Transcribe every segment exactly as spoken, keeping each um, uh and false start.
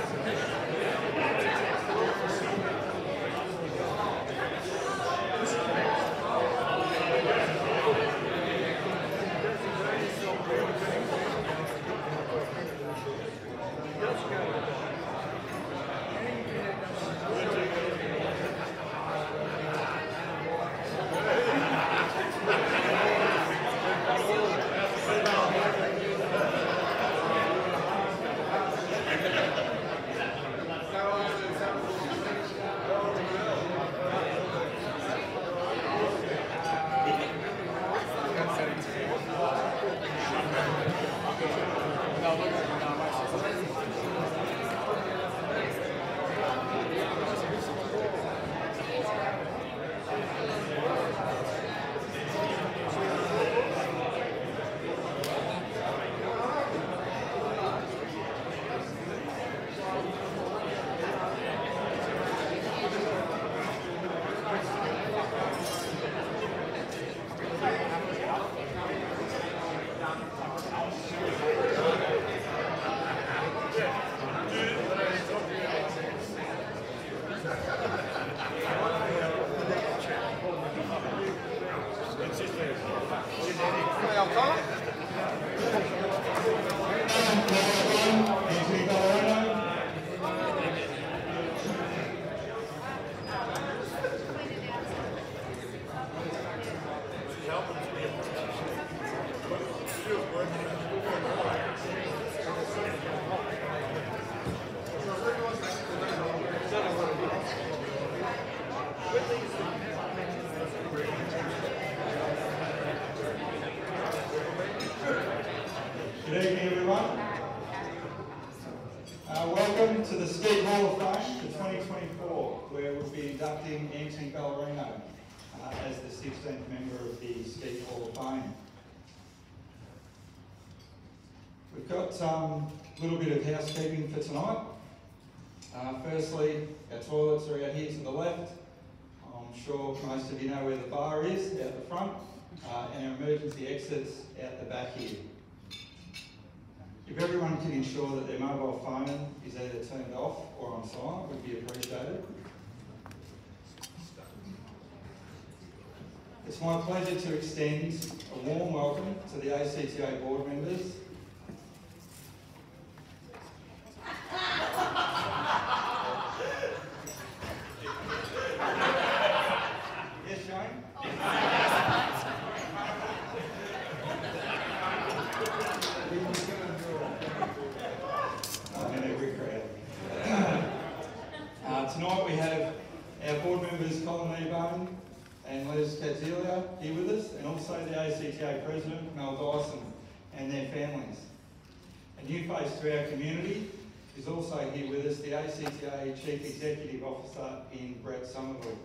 Good evening, everyone. Uh, welcome to the Skeet Hall of Fame for twenty twenty-four, where we'll be inducting Anthony Ballerino uh, as the sixteenth member of the Skeet Hall of Fame. We've got um, a little bit of housekeeping for tonight. Uh, firstly, our toilets are out here to the left. I'm sure most of you know where the bar is, out the front, uh, and our emergency exits out the back here. If everyone can ensure that their mobile phone is either turned off or on silent, would be appreciated. It's my pleasure to extend a warm welcome to the A C T A board members. Yes, Shane? Uh, tonight we have our board members Colin Ebone and Les Katzilia here with us, and also the A C T A President Mel Dyson and their families. A new face to our community is also here with us, the A C T A Chief Executive Officer in Brett Somerville.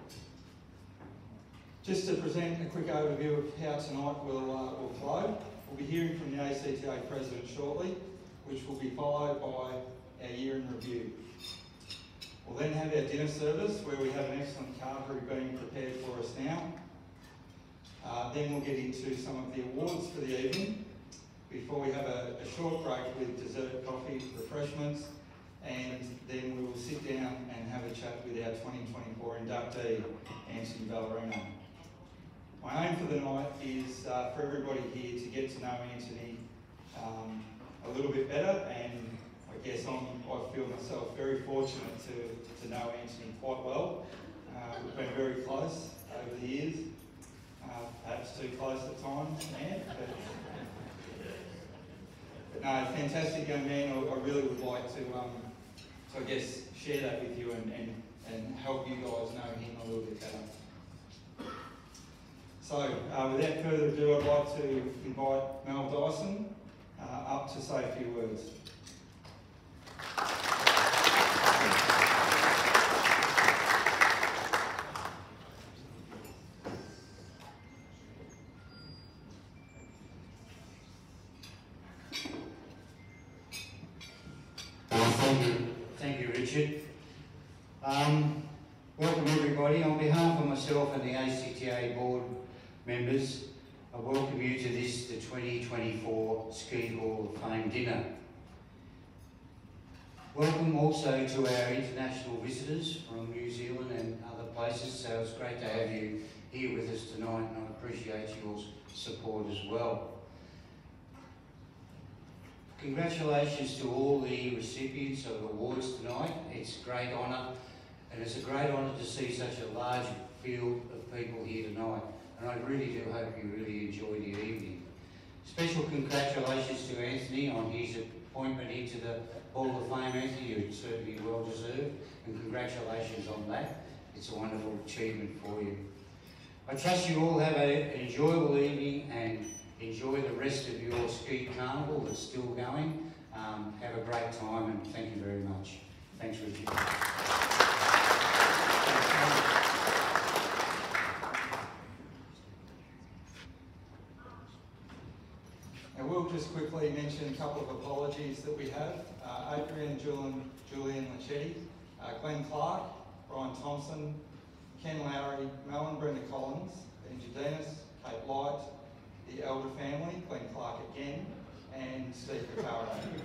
Just to present a quick overview of how tonight will, uh, will flow, we'll be hearing from the A C T A President shortly, which will be followed by our year in review. We'll then have our dinner service, where we have an excellent carvery being prepared for us now. Uh, then we'll get into some of the awards for the evening, before we have a, a short break with dessert, coffee, refreshments, and then we will sit down and have a chat with our twenty twenty-four inductee, Anthony Ballerino. My aim for the night is uh, for everybody here to get to know Anthony um, a little bit better, and I guess I'm, I feel myself very fortunate to, to know Anthony quite well. Uh, we've been very close over the years, uh, perhaps too close at times, man. But, but no, fantastic young man. I, I really would like to, um, to, I guess, share that with you and, and, and help you guys know him a little bit better. So, uh, without further ado, I'd like to invite Mel Dyson uh, up to say a few words. Thank you, Richard. Um, welcome everybody. On behalf of myself and the A C T A board members, I welcome you to this, the twenty twenty-four Skeet Hall of Fame dinner. Welcome also to our international visitors from New Zealand and other places, so it's great to have you here with us tonight, and I appreciate your support as well. Congratulations to all the recipients of awards tonight. It's a great honour, and it's a great honour to see such a large field of people here tonight, and I really do hope you really enjoy the evening. Special congratulations to Anthony on his appointment into the Hall of Fame. Anthony, you're certainly well deserved, and congratulations on that. It's a wonderful achievement for you. I trust you all have a, an enjoyable evening and enjoy the rest of your ski carnival that's still going. Um, have a great time, and thank you very much. Thanks, Richard. I will just quickly mention a couple of apologies that we have. Uh, Adrian Julian, Julian Lachetti, uh, Glenn Clark, Brian Thompson, Ken Lowry, Mel and Brenda Collins, Benji Denis, Kate Light, the Elder family, Glenn Clark again, and Steve Picaro.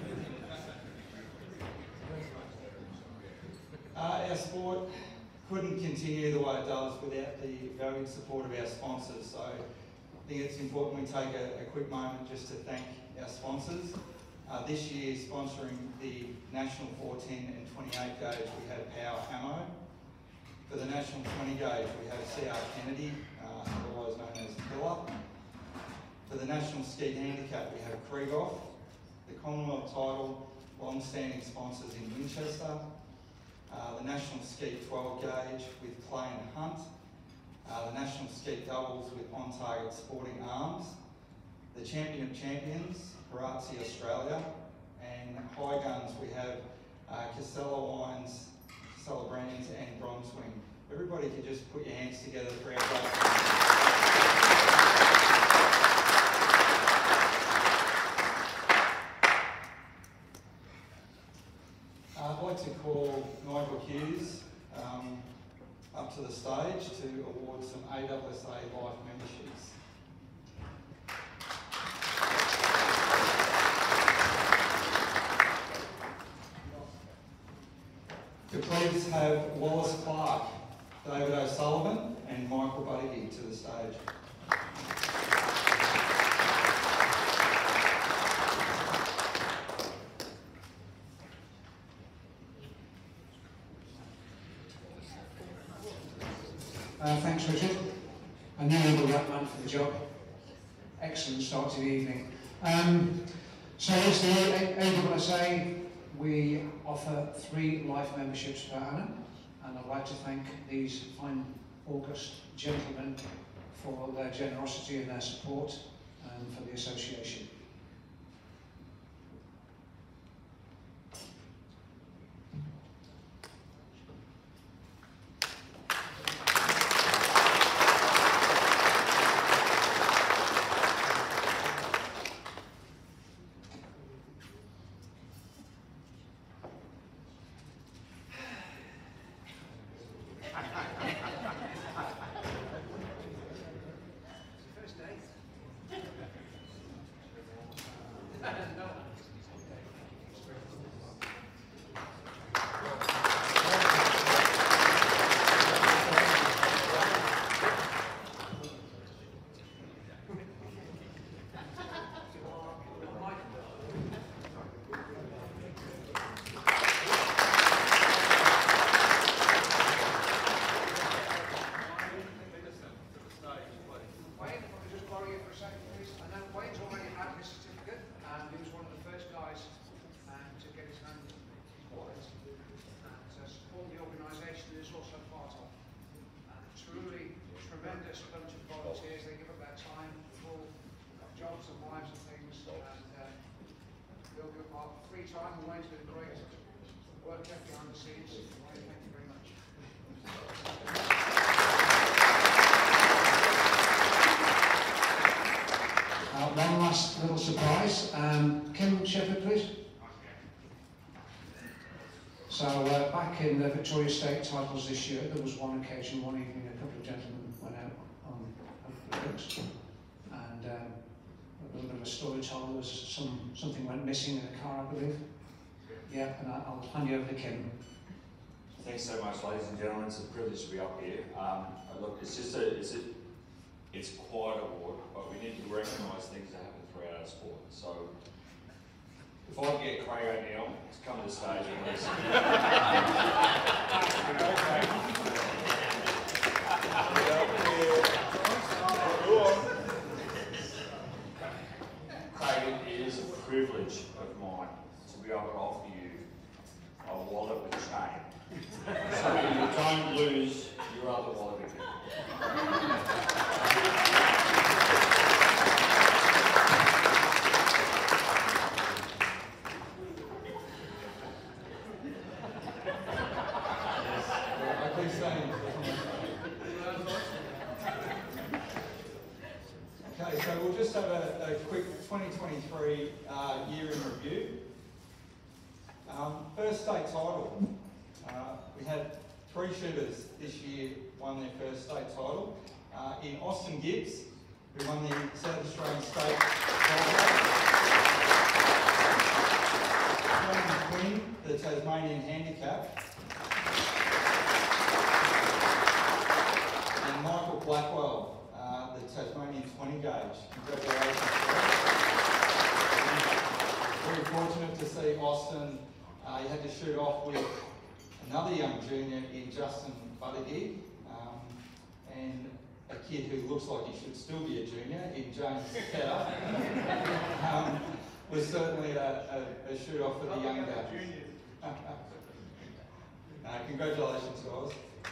uh, our sport couldn't continue the way it does without the valued support of our sponsors, so I think it's important we take a, a quick moment just to thank our sponsors. Uh, this year, sponsoring the National fourteen and twenty-eight gauge, we had Power Ammo. For the National twenty gauge, we have C R Kennedy, uh, otherwise known as Pillar. For the National Ski Handicap, we have Krieghoff. The Commonwealth title, long-standing sponsors in Winchester. Uh, the National Ski twelve gauge with Clay and Hunt. Uh, the National Ski doubles with On Target Sporting Arms. The Champion of Champions, Parazzi Australia. And High Guns, we have uh, Casella Wines, Casella Brands and Bronzewing. Everybody could just put your hands together for our guys. I'd like to call Nigel Hughes um, up to the stage to award some A S S A Life memberships. To please have Wallace Clark, David O'Sullivan and Michael Buddy to the stage. Uh, thanks, Richard. I knew you were the right man for the job. Excellent start to the evening. Um, so, as the A S S A, we offer three life memberships per annum, and I'd like to thank these fine August gentlemen for their generosity and their support um, for the association. Little surprise. Um, Kim Shepherd, please. So uh, back in the Victoria State titles this year, there was one occasion, one evening, a couple of gentlemen went out on the drinks, and um, a little bit of a story told. There was some something went missing in a car, I believe. Yeah, and I- I'll hand you over to Kim. Thanks so much, ladies and gentlemen. It's a privilege to be up here. Um, look, it's just a, it's a, it's quite a award, but we need to recognise things that happen throughout our sport. So, if I can get Craig O'Neill to come to the stage, please. Craig, it is a privilege of mine to be able to offer you a wallet with chain. So you don't lose your other wallet again. Ugly saying. Okay, so we'll just have a, a quick twenty twenty-three uh, year in review. Um, first state title. Uh, we had three shooters this year won their first state title. Uh, in Austin Gibbs, who won the South Australian State title. Brandon Quinn, the Tasmanian Handicap. And Michael Blackwell, uh, the Tasmanian twenty gauge. Congratulations. Very fortunate to see Austin. Uh, he had to shoot off with another young junior in Justin Buttigieg, um, and a kid who looks like he should still be a junior in James Ketter. um, was certainly a, a, a shoot off for the young guys. uh, congratulations, guys.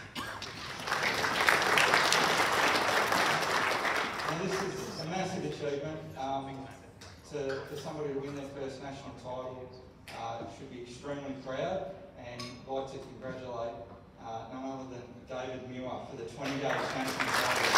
Now, this is a massive achievement. Um, to, for somebody to win their first national title, uh, should be extremely proud, and I'd like to congratulate uh, none other than David Muir for the twenty gauge national title.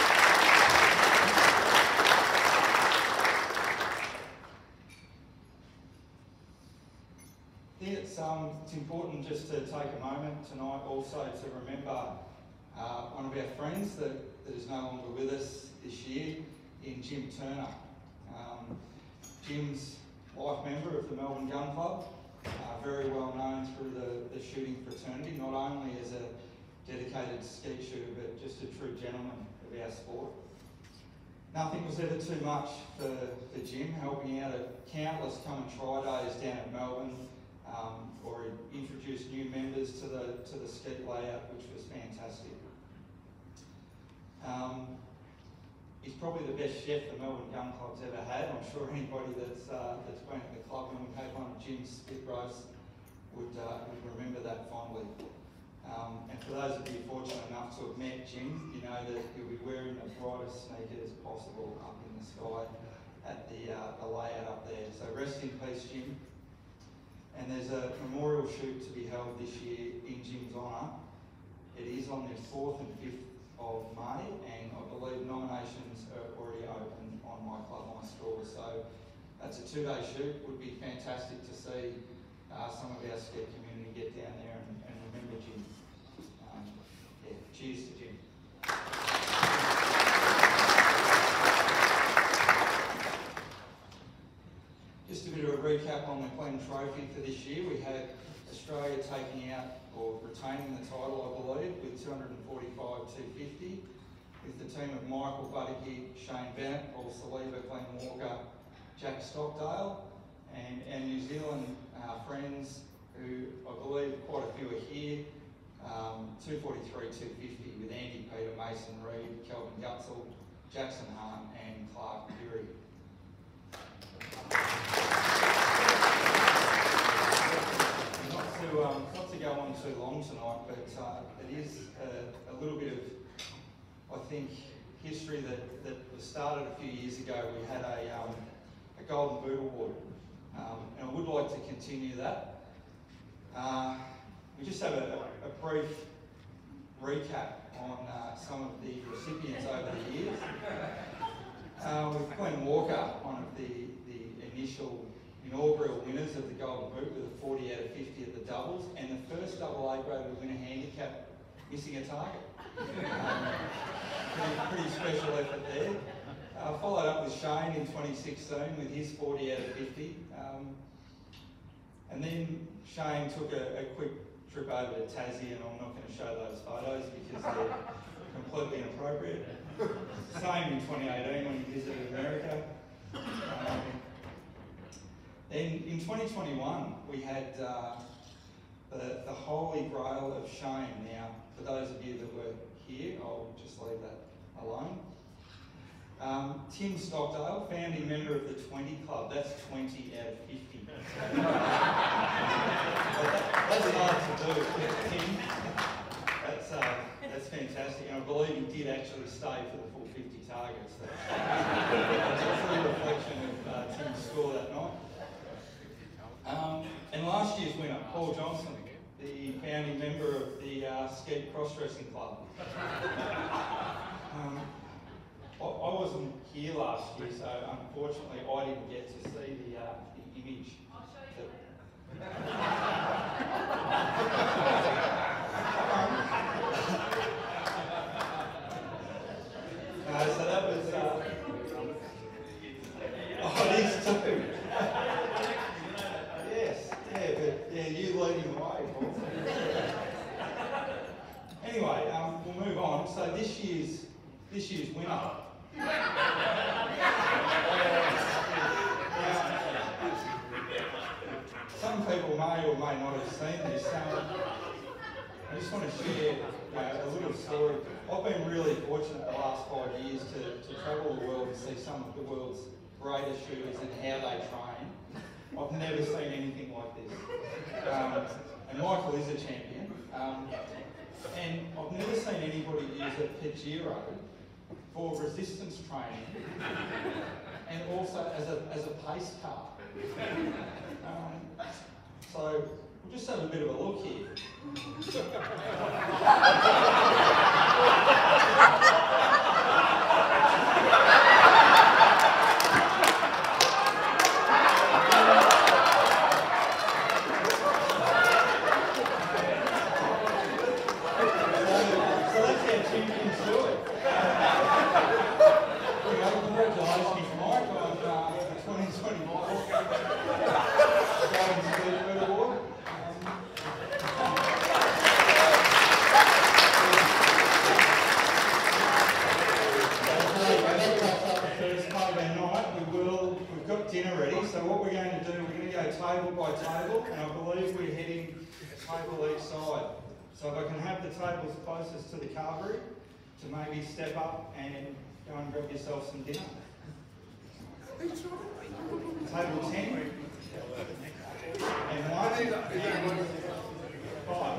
I think it's, um, it's important just to take a moment tonight also to remember uh, one of our friends that, that is no longer with us this year, in Jim Turner. Um, Jim's life member of the Melbourne Gun Club, uh, very well known through the, the shooting fraternity, not only as a dedicated skeet shooter, but just a true gentleman of our sport. Nothing was ever too much for, for Jim, helping out at countless come and try days down at Melbourne, um, or he introduced new members to the, to the skeet layout, which was fantastic. Um, He's probably the best chef the Melbourne Gun Club's ever had. I'm sure anybody that's uh, that's been at the club when we've had one of Jim's spit roasts would, uh, would remember that fondly. Um, and for those of you fortunate enough to have met Jim, you know that he'll be wearing the brightest sneakers possible up in the sky at the, uh, the layout up there. So rest in peace, Jim. And there's a memorial shoot to be held this year in Jim's honour. It is on the fourth and fifth of May, and I believe nominations are already open on My Club, My Straw. So that's a two-day shoot. Would be fantastic to see uh, some of our skeet community get down there and, and remember Jim. Um, yeah, cheers to Jim. Just a bit of a recap on the Glenn Trophy for this year. We had Australia taking out or retaining the title, I believe, with two hundred forty-five two fifty, with the team of Michael Buttigieg, Shane Bennett, Paul Saliba, Glenn Walker, Jack Stockdale, and our New Zealand uh, friends, who I believe quite a few are here, um, two forty-three two fifty with Andy Peter, Mason Reid, Kelvin Gutzel, Jackson Hahn and Clark Fury. Not to, um, not to go on too long tonight, but uh, it is a, a little bit of, I think, history that, that was started a few years ago. We had a, um, a Golden Boot Award, um, and I would like to continue that. Uh, we just have a, a brief recap on uh, some of the recipients over the years. Uh, with Glenn Walker, one of the, the initial inaugural winners of the Golden Boot with a forty out of fifty at the doubles, and the first double A grade to win a handicap missing a target. Um, pretty, pretty special effort there. Uh, followed up with Shane in twenty sixteen with his forty out of fifty. Um, And then Shane took a, a quick trip over to Tassie, and I'm not going to show those photos because they're completely inappropriate. Same in twenty eighteen when he visited America. Um, then in twenty twenty-one we had uh, the, the Holy Grail of Shane. Now, for those of you that were here, I'll just leave that alone. Um, Tim Stockdale, founding member of the twenty Club. That's twenty out of fifty. that, that's hard to do, Tim. That's, uh, that's fantastic, and I believe he did actually stay for the full fifty targets. That's a true reflection of uh, Tim's score that night. Um, and last year's winner, Paul Johnson, the founding member of the uh, Skeet Cross-Dressing Club. Um, I, I wasn't here last year, so unfortunately I didn't get to see the, uh, the image. Uh, so that was, uh, oh, it is too. Yes, yeah, but yeah, you leading the way, Paul. Anyway, um, we'll move on. So this year's, this year's winner. Now, some people may or may not have seen this. Um, I just want to share uh, a little story. I've been really fortunate the last five years to, to travel the world and see some of the world's greatest shooters and how they train. I've never seen anything like this. Um, and Michael is a champion. Um, and I've never seen anybody use a Pajero for resistance training and also as a, as a pace car. Um, so we'll just have a bit of a look here. Tables closest to the carvery to maybe step up and go and grab yourself some dinner. Table ten and one and five.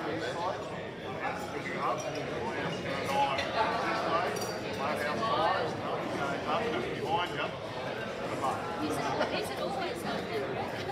Is it always like that?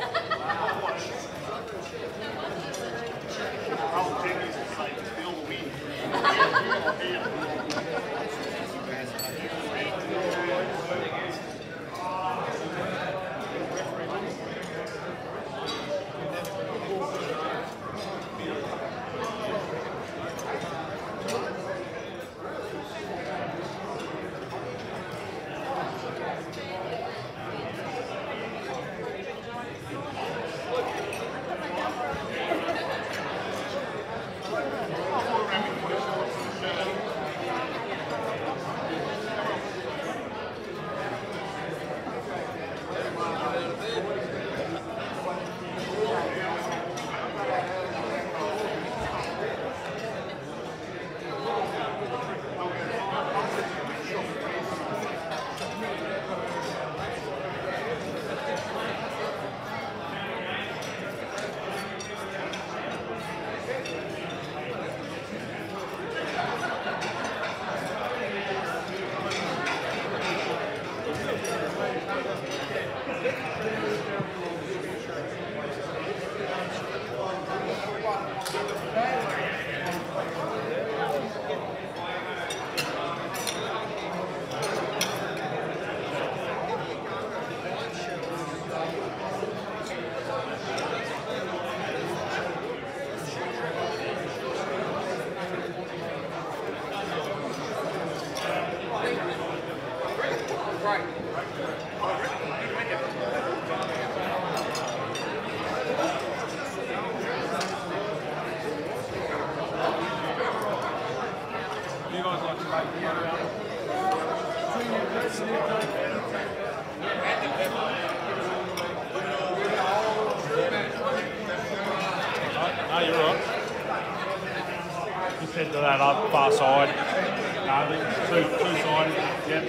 No, you're right. Just head to that up far side. No, two, two sided. Yep.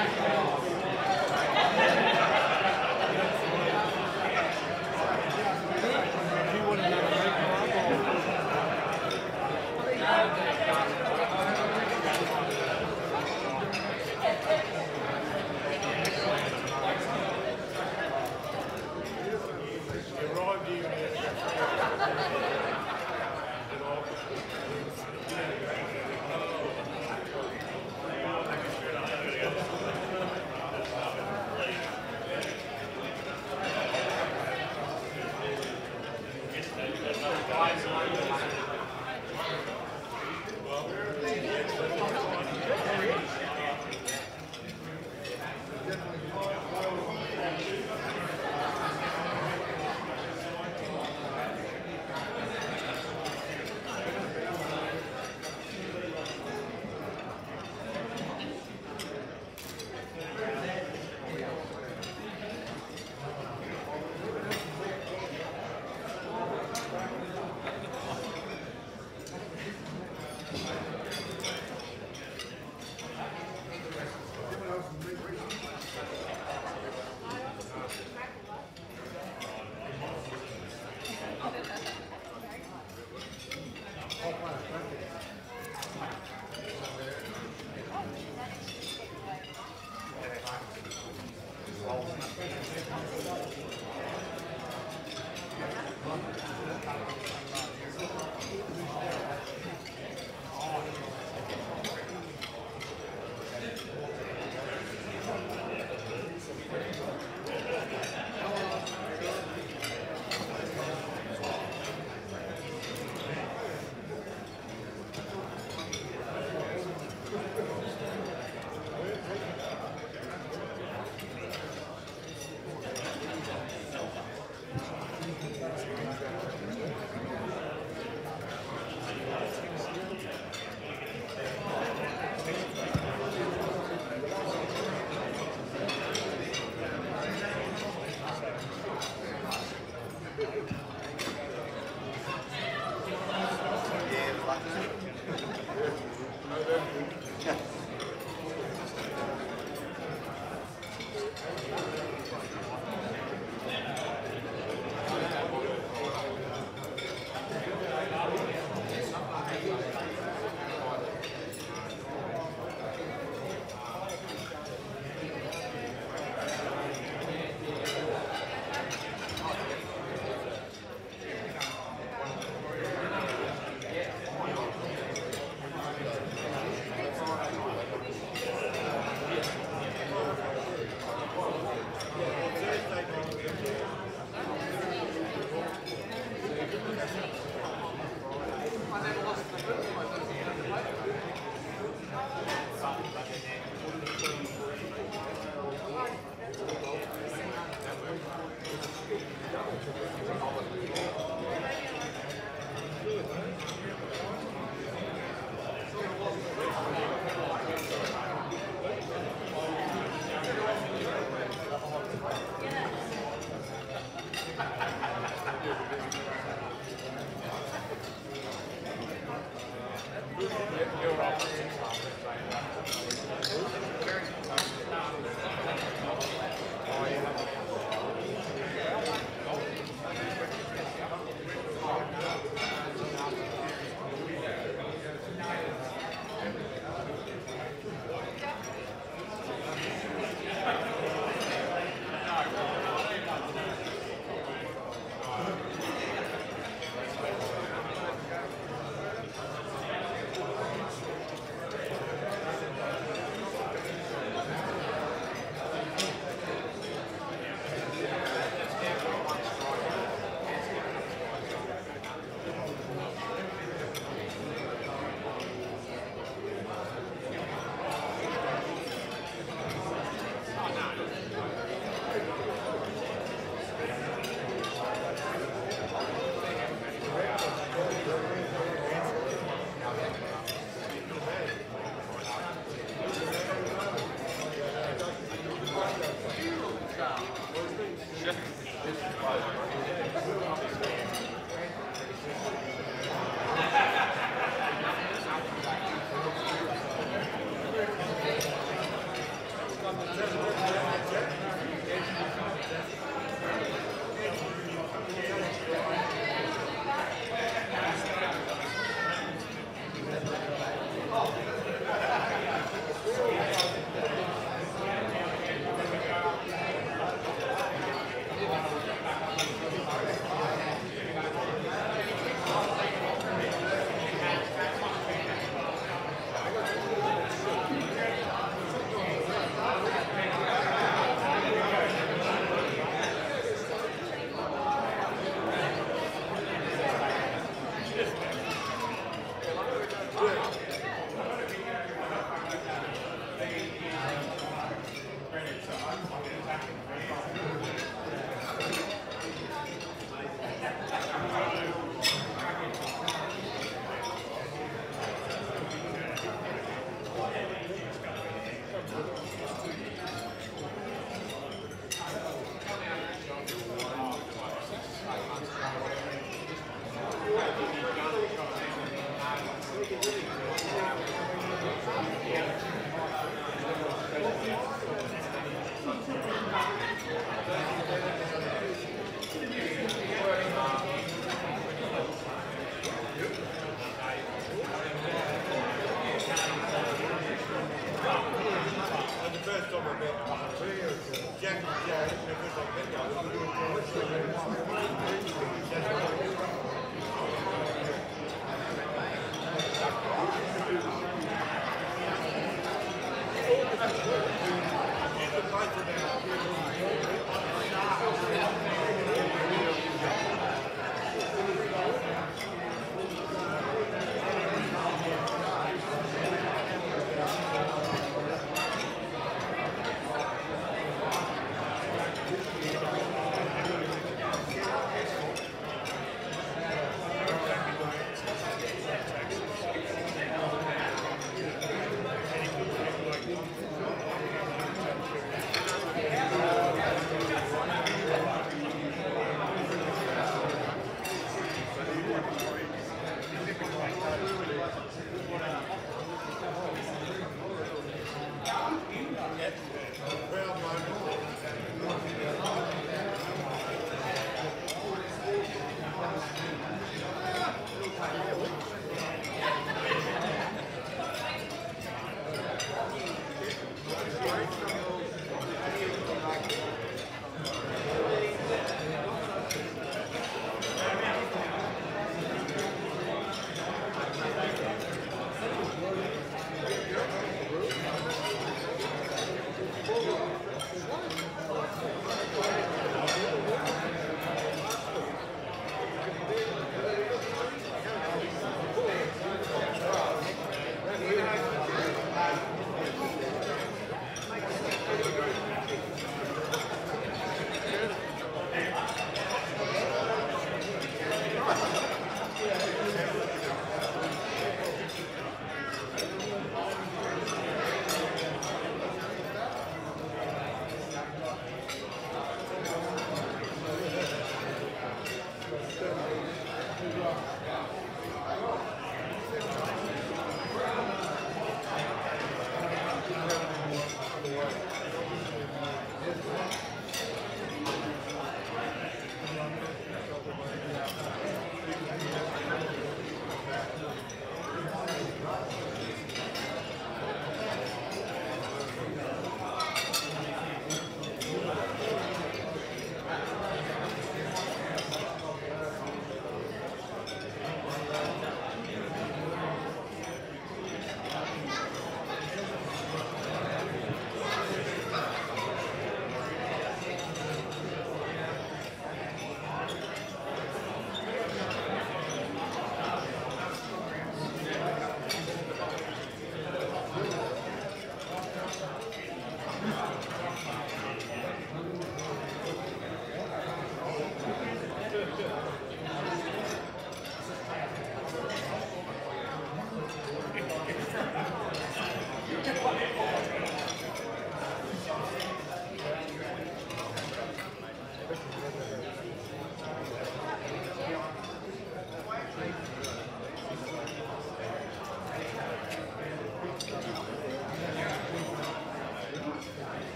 You're right.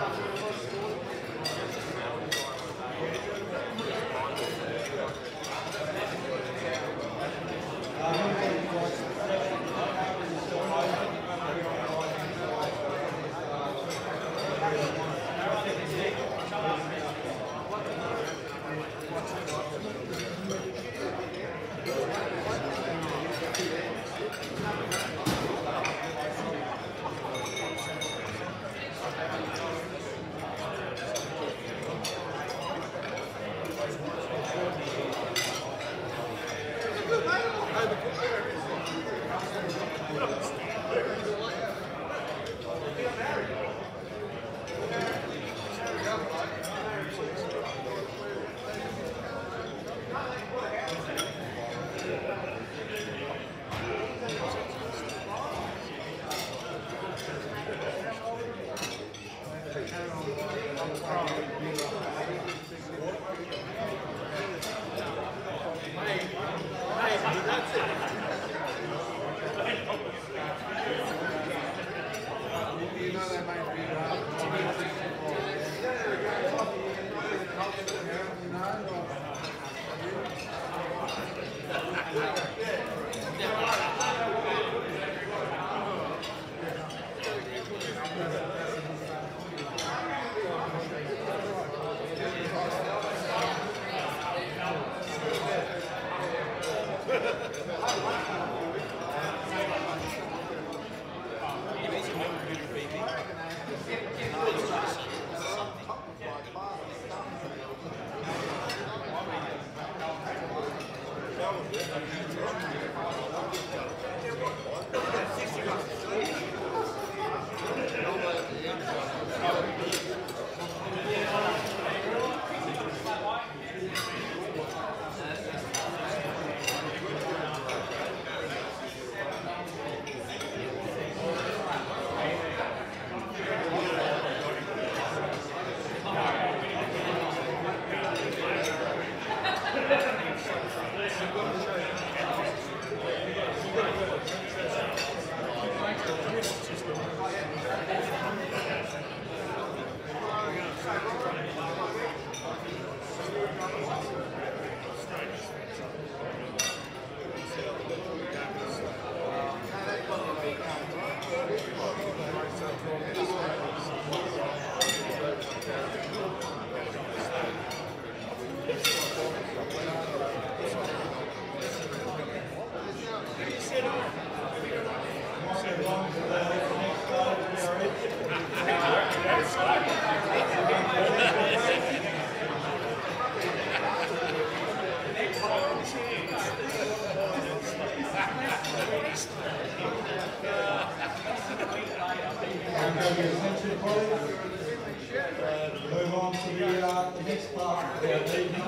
Move on to the, uh, the next part of our evening.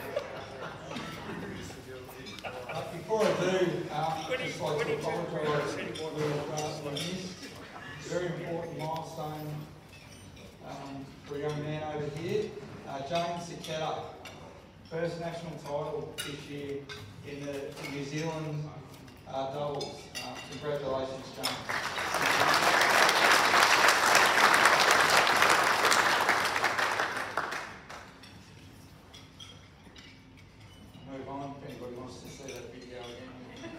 Uh, before I do, uh, I'd just like to apologise. We've uh, missed a very important milestone um, for a young man over here, uh, James Siketa. First national title this year in the in New Zealand uh, doubles. Uh, congratulations, James. Move on if anybody wants to see that video again.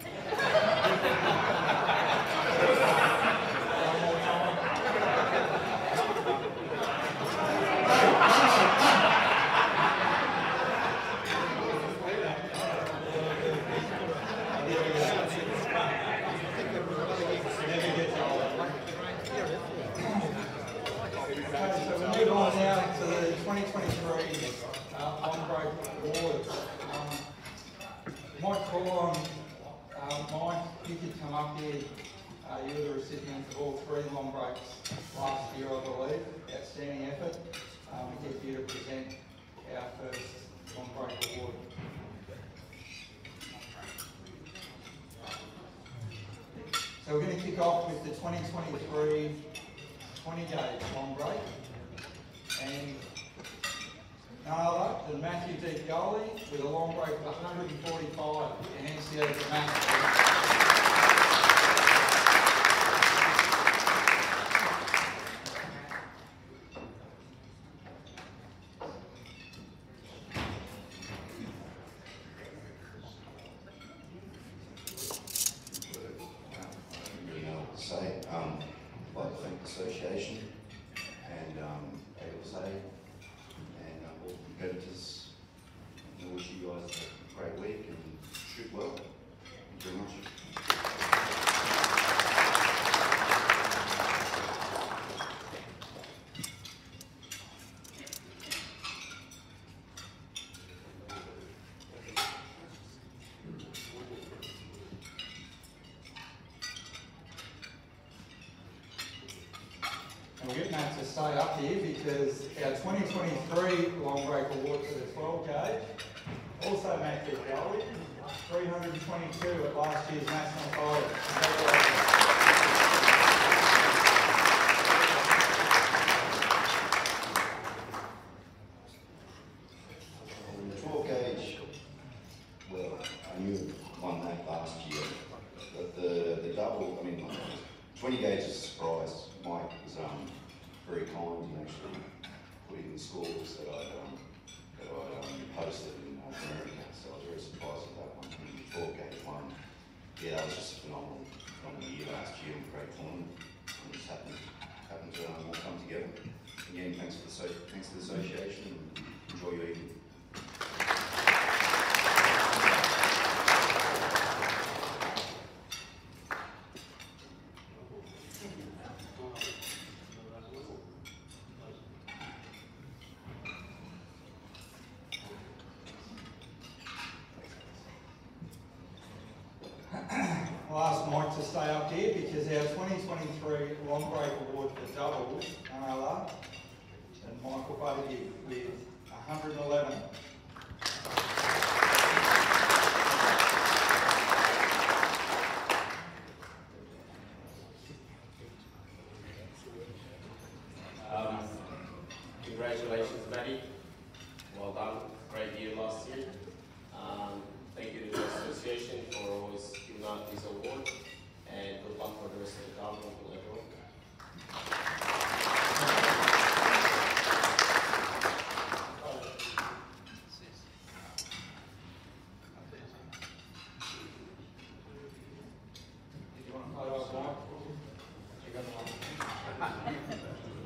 Okay, so we move on now to the twenty twenty-three uh, Long Break Awards. Um, might call on uh, Mike, you could come up here. Uh, you were the recipient of all three long breaks last year, I believe. Outstanding effort. Um, we get you to present our first long break award. So we're going to kick off with the twenty twenty-three twenty gauge long break. And none other than Matthew D. Gowley with a long break of one forty-five in N C A A Matthew. stay up here because our twenty twenty-three long break award for the twelve gauge also matched their goal, three hundred twenty-two at last year's national final. Congratulations. The twelve gauge, well, I knew won that last year, but the, the double, I mean, twenty gauge is a surprise. Mike was um, very kind and actually put in the scores that I'd, um, that I'd um, posted in North America, so I was very surprised at that one. And the twelve gauge one, yeah, that was just a phenomenal, phenomenal year last year, and great tournament. And it just happened, happened to um, all come together. Again, thanks for the, so thanks to the association, and enjoy your evening. I'll ask Mike to stay up here because our twenty twenty-three long break award for doubles, none other than Michael Buttigieg with one hundred eleven. Um, congratulations, Matty. Well done. Great year last year. Um, thank you to the association for always giving out this award, and good luck for the rest of the tournament for everyone. If you want to play off, Mike, you got the one.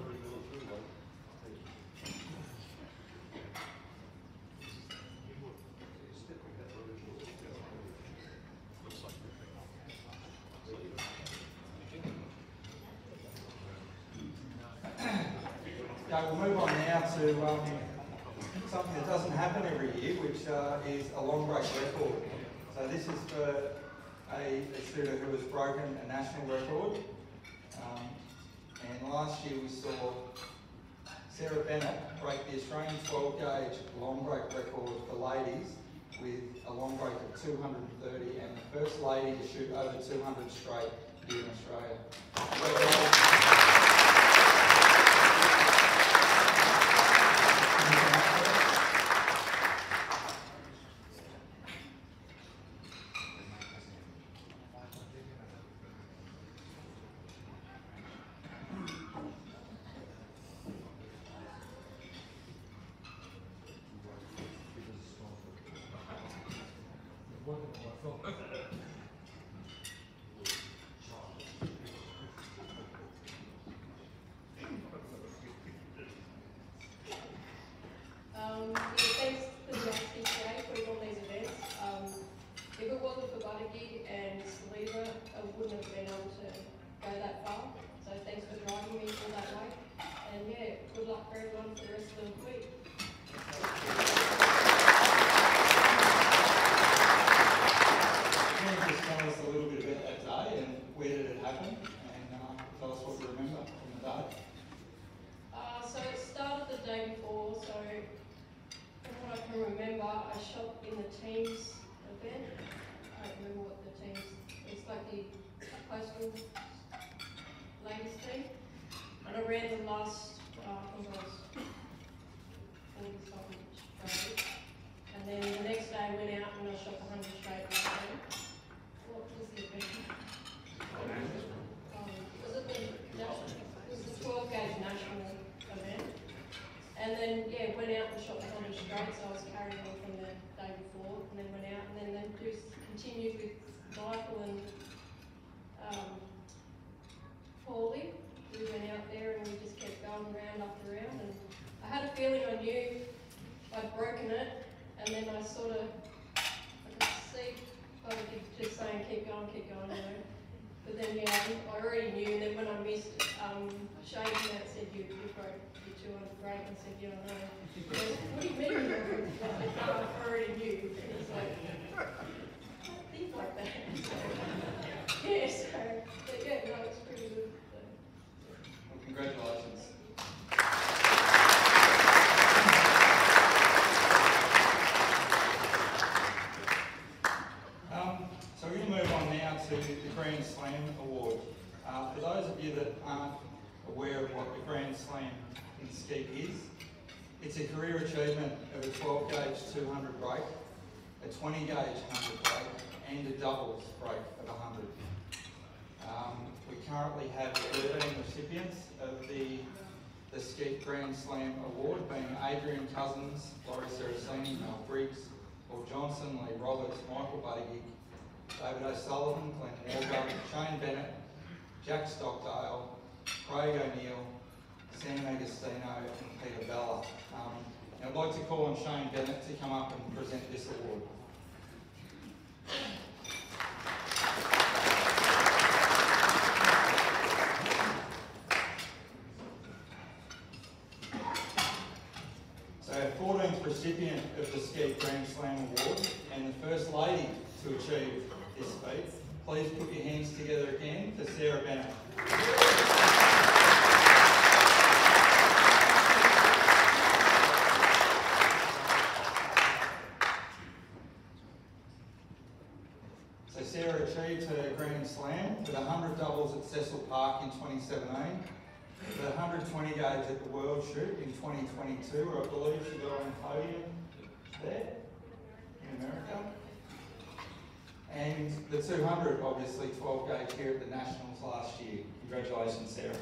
Okay, we'll move on now to um, something that doesn't happen every year, which uh, is a long break record. So this is for a, a shooter who has broken a national record. Um, and last year we saw Sarah Bennett break the Australian twelve gauge long break record for ladies with a long break of two hundred thirty, and the first lady to shoot over two hundred straight here in Australia. Congratulations. Um, yeah, thanks to the A C T A for putting on these events. Um, if it wasn't for Buttigieg and Saliba, I wouldn't have been able to go that far. So thanks for driving me all that way. And yeah, good luck for everyone for the rest of the week. Can you just tell us a little bit about that day and where did it happen, and uh, tell us what you remember from the day? Uh, so it started the day before, so from what I can remember, I shot in the teams event. I don't remember what the teams, it's like the postal ladies team. And I ran the last, uh, I think I was forty something straight. And then the next day I went out and I shot one hundred straight. What was the event? Um, was it the national? It was the twelve gauge national event. And then, yeah, went out and shot one hundred straight, so I was carrying on from the day before, and then went out, and then, then just continued with Michael and um, Paulie. We went out there and we just kept going round after round, and I had a feeling I knew I'd broken it, and then I sort of, I could see, I was just saying keep going, keep going, you know. But then, yeah, I already knew, and then when I missed, um, Shane came out and said, you, you broke your two hundred break, and said, yeah, I know. He goes, what do you mean you broke? I already knew. And he's like, I don't think like that. So, yeah, so, but yeah, no, it's pretty good. So. Well, congratulations. It's a career achievement of a twelve gauge two hundred break, a twenty gauge one hundred break, and a doubles break of one hundred. Um, we currently have thirteen recipients of the, the Skeet Grand Slam Award, being Adrian Cousins, Laurie Saraceni, Mel Briggs, Paul Johnson, Lee Roberts, Michael Buttigieg, David O'Sullivan, Glenn Walker, Shane Bennett, Jack Stockdale, Craig O'Neill, Sam Agostino and Peter Bella. Um, and I'd like to call on Shane Bennett to come up and present this award. So our fourteenth recipient of the Skeet Grand Slam Award and the first lady to achieve this feat, please put your hands together again for Sarah Bennett. So Sarah achieved her Grand Slam with one hundred doubles at Cecil Park in twenty seventeen, with one hundred twenty gauge at the World Shoot in twenty twenty-two, where I believe she got on the podium there in America. And the two hundred, obviously, twelve gauge here at the Nationals last year. Congratulations, Sarah.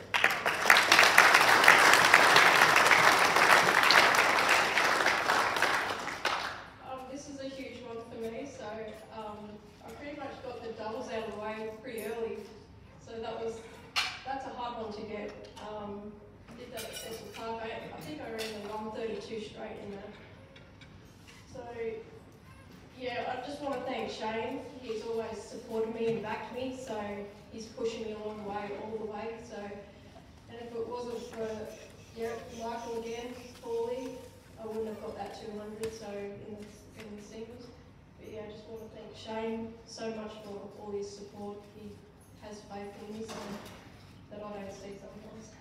Um, this is a huge one for me, so um, I pretty much got the doubles out of the way pretty early. So that was, that's a hard one to get. Um, I did that at Cecil Park. I, I think I ran the one thirty-two straight in that. So, yeah, I just want to thank Shane. He's always supported me and backed me, so he's pushing me along the way, all the way. So, and if it wasn't for, yeah, Michael again, Paulie, I wouldn't have got that two hundred, so in the, in the singles. But yeah, I just want to thank Shane so much for all his support. He has faith in me, so that I don't see sometimes.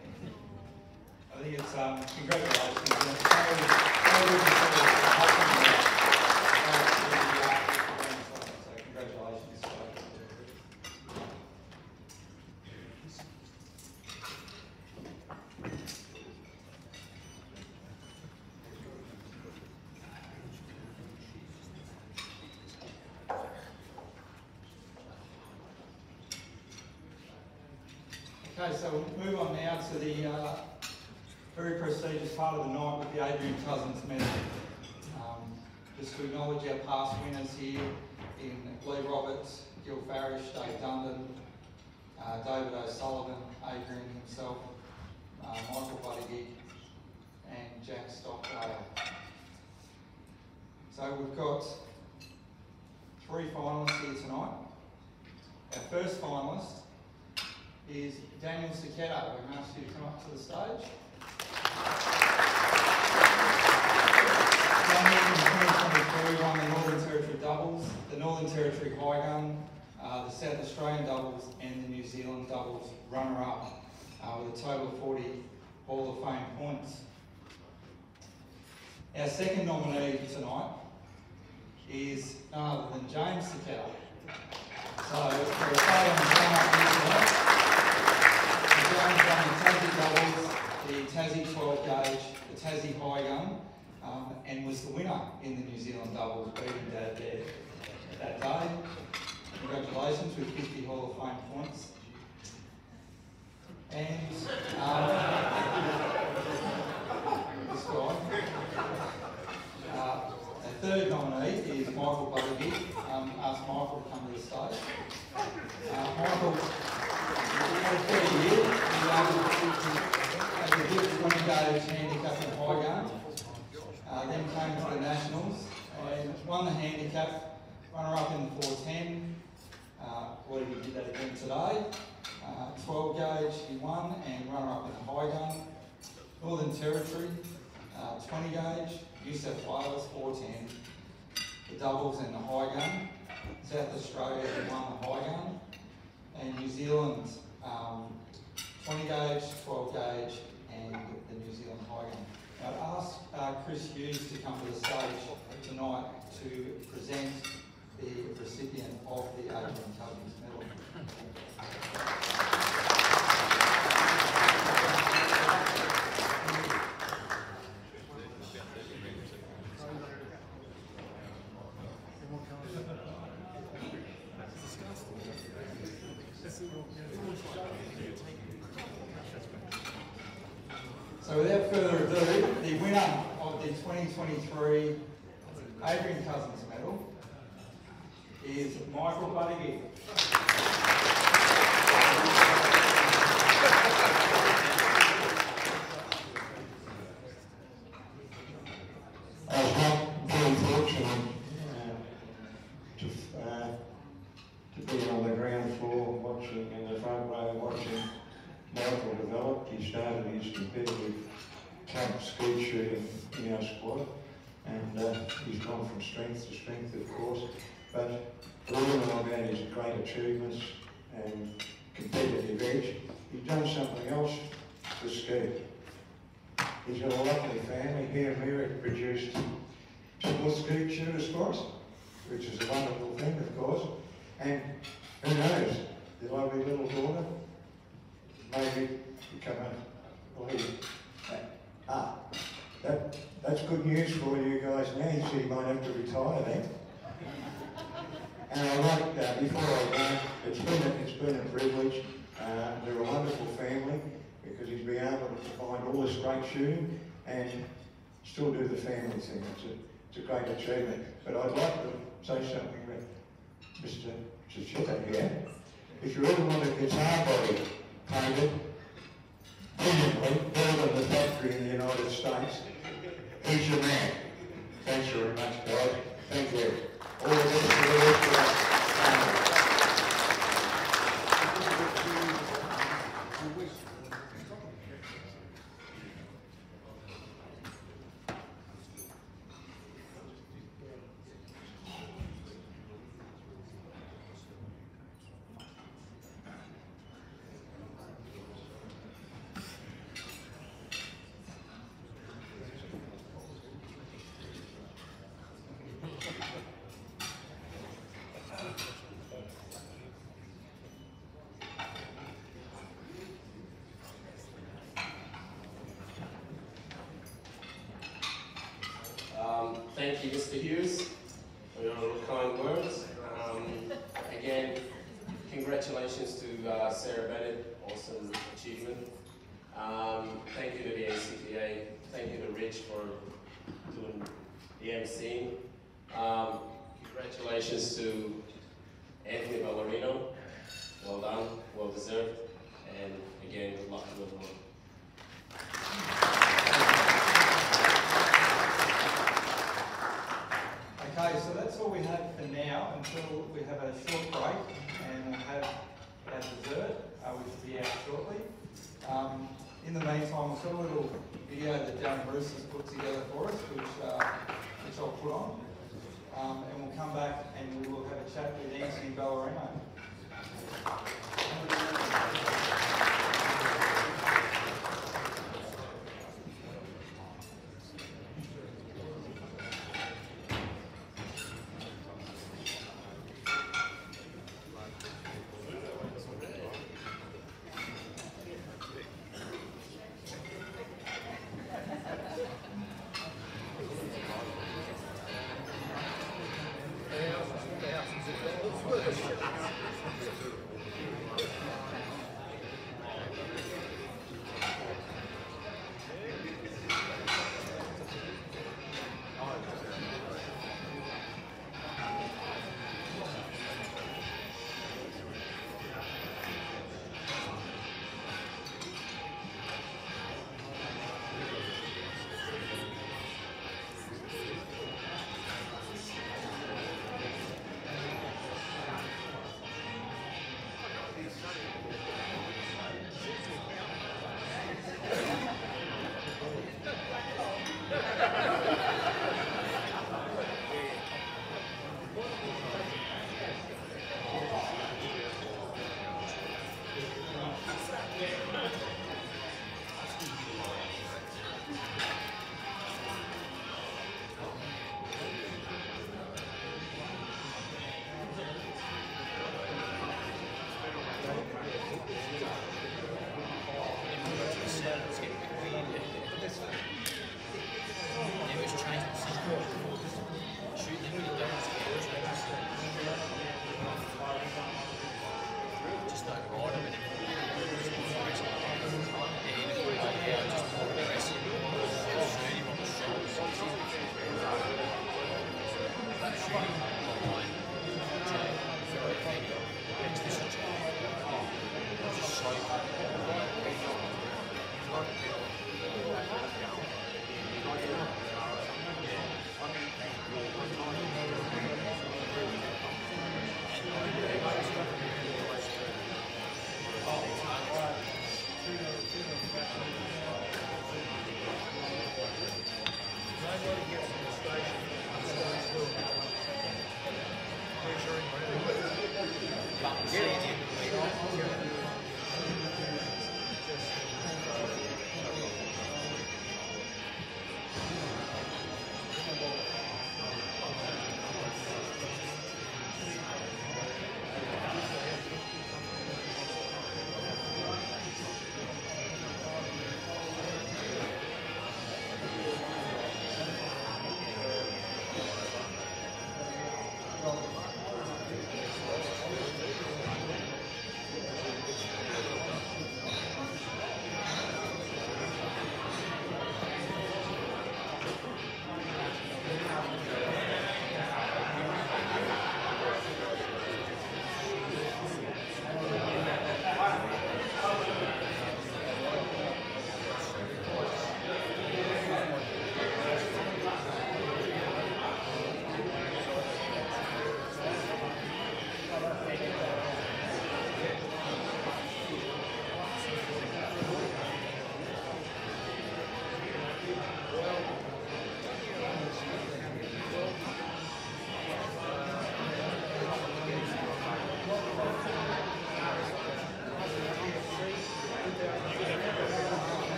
I think it's, um, congratulations. And it's so, so good to see it happening. So congratulations. Okay, so we'll move on now to the uh, very prestigious part of the night with the Adrian Cousins Medal. Um, just to acknowledge our past winners here in Lee Roberts, Gil Farish, Dave Dundon, uh, David O'Sullivan, Adrian himself, uh, Michael Buttigieg and Jack Stockdale. So we've got three finalists here tonight. Our first finalist is Daniel Cichetto. We can ask you to come up to the stage. Daniel in twenty twenty-three won the Northern Territory doubles, the Northern Territory high gun, uh, the South Australian doubles and the New Zealand doubles runner-up uh, with a total of forty Hall of Fame points. Our second nominee tonight is none other than James Cichetto. So for a photo and come up here tonight. James won the Tassie doubles, the Tassie twelve gauge, the Tassie high gun, um, and was the winner in the New Zealand doubles, beating Dad there that day. Congratulations with fifty Hall of Fame points. And um, this guy. Uh, the third nominee is Michael Buttigieg. Um, ask Michael to come to the stage. Uh, Michael, for thirty years, he had a good twenty gauge handicap in high gun. Uh, then came to the Nationals and won the handicap, runner-up in the four ten. Uh, what he did that again today. Uh, twelve gauge he won and runner-up in the high gun. Northern Territory, uh, twenty gauge. New South Wales four ten. The doubles and the high gun. South Australia he won the high gun. And New Zealand, um, twenty gauge, twelve gauge and the New Zealand high gun. Now I'd ask uh, Chris Hughes to come to the stage tonight to present the recipient of the Adrian Cousins Medal. So without further ado, the winner of the twenty twenty-three Adrian Cousins Medal is Michael Buddigy. I was not very fortunate uh, to, uh, to be on the ground floor watching, in the front row watching Michael develop. He started his competitive club skeet shooting in our squad, and uh, he's gone from strength to strength, of course. But all in all, about his great achievements and competitive edge, he's done something else to ski. He's got a lovely family. He and Mary produced two more skeet shooters for us, which is a wonderful thing, of course. And who knows, the lovely little daughter maybe become a lead. Ah, that, that's good news for you guys now. You see, you might have to retire then. And I like, uh, before I go, it's been a, it's been a privilege. Uh, they're a wonderful family because he's been able to find all this great shooting and still do the family thing. It's a, it's a great achievement. But I'd like to say something about Mister Chichetta here. If you ever want a guitar body painted, brilliantly, better than the factory in the United States, he's your man. Thanks very much, guys. Thank you. All the best to the rest of us. Um, thank you, Mister Hughes, for your kind words. Um, again, congratulations to uh, Sarah Bennett, awesome achievement. Um, thank you to the A C T A, thank you to Rich for doing the emceeing. Um, congratulations to Anthony Ballerino, well done, well deserved, and again, good luck to everyone. Okay, so that's all we have for now until we have a short break and we'll have our dessert, uh, which will be out shortly. Um, in the meantime, we've got a little video that Darren Bruce has put together for us, which, uh, which I'll put on. Um, and we'll come back and we will have a chat with Anthony Ballerino.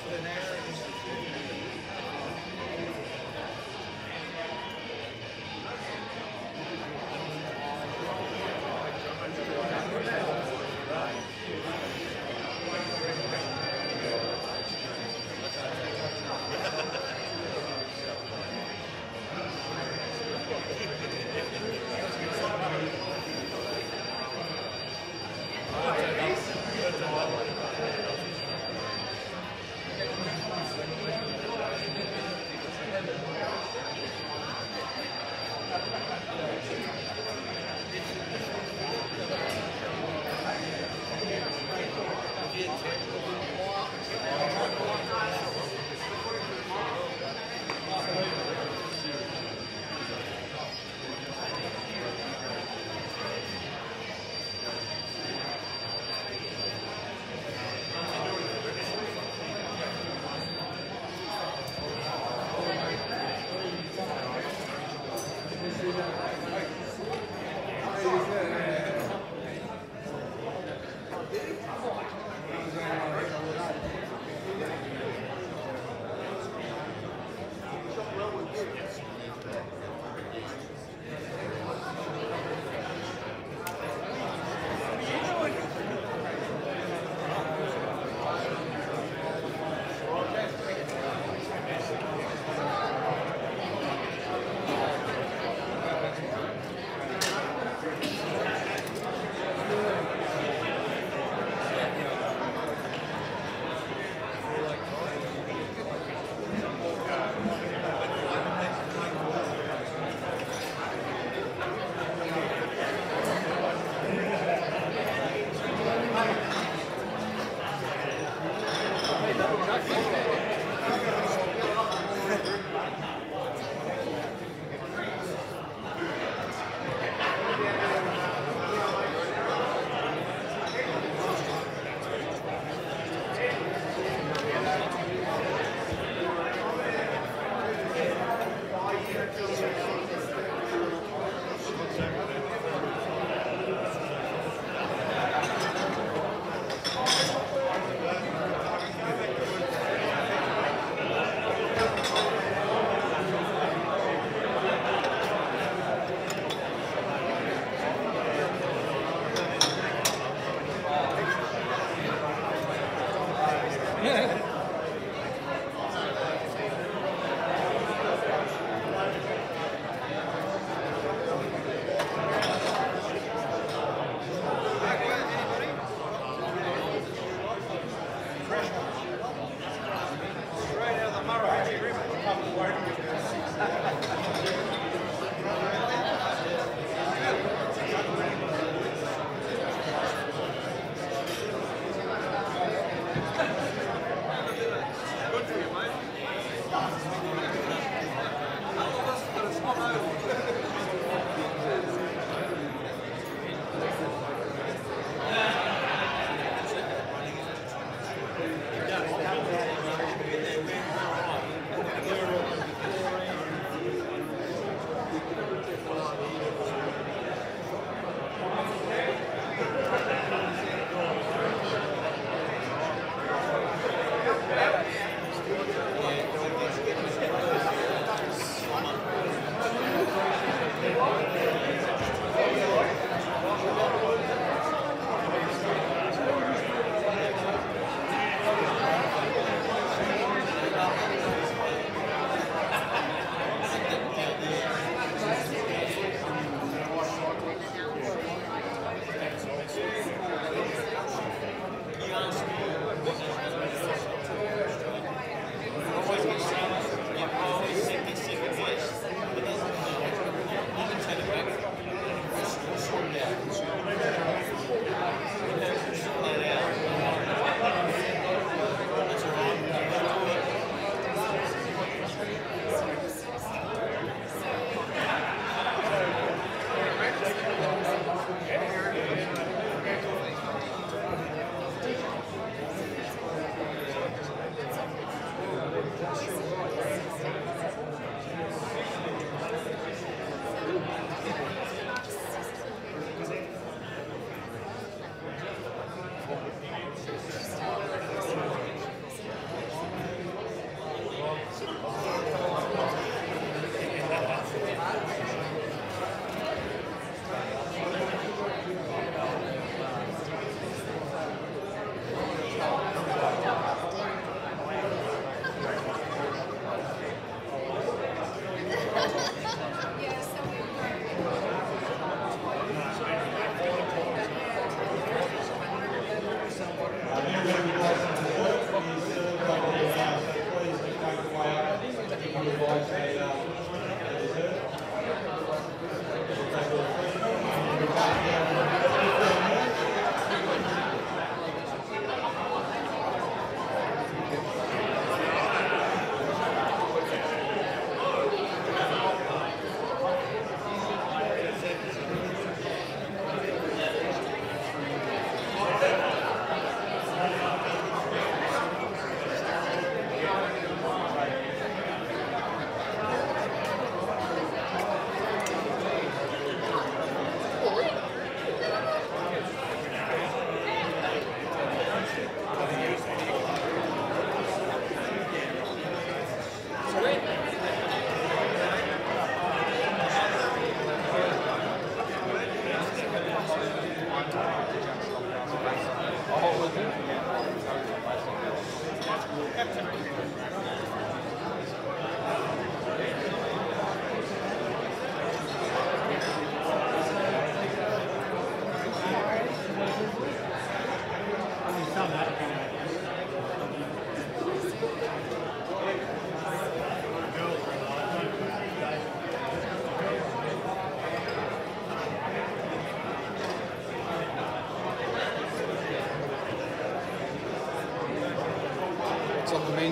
Thank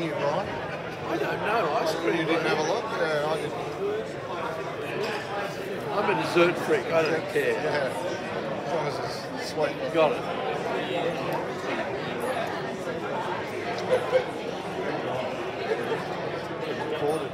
menu, Brian? I don't know. I screwed You didn't have a look? Yeah, I didn't. I'm a dessert freak. I don't care. Yeah, as long as it's sweet. Got it. Recorded.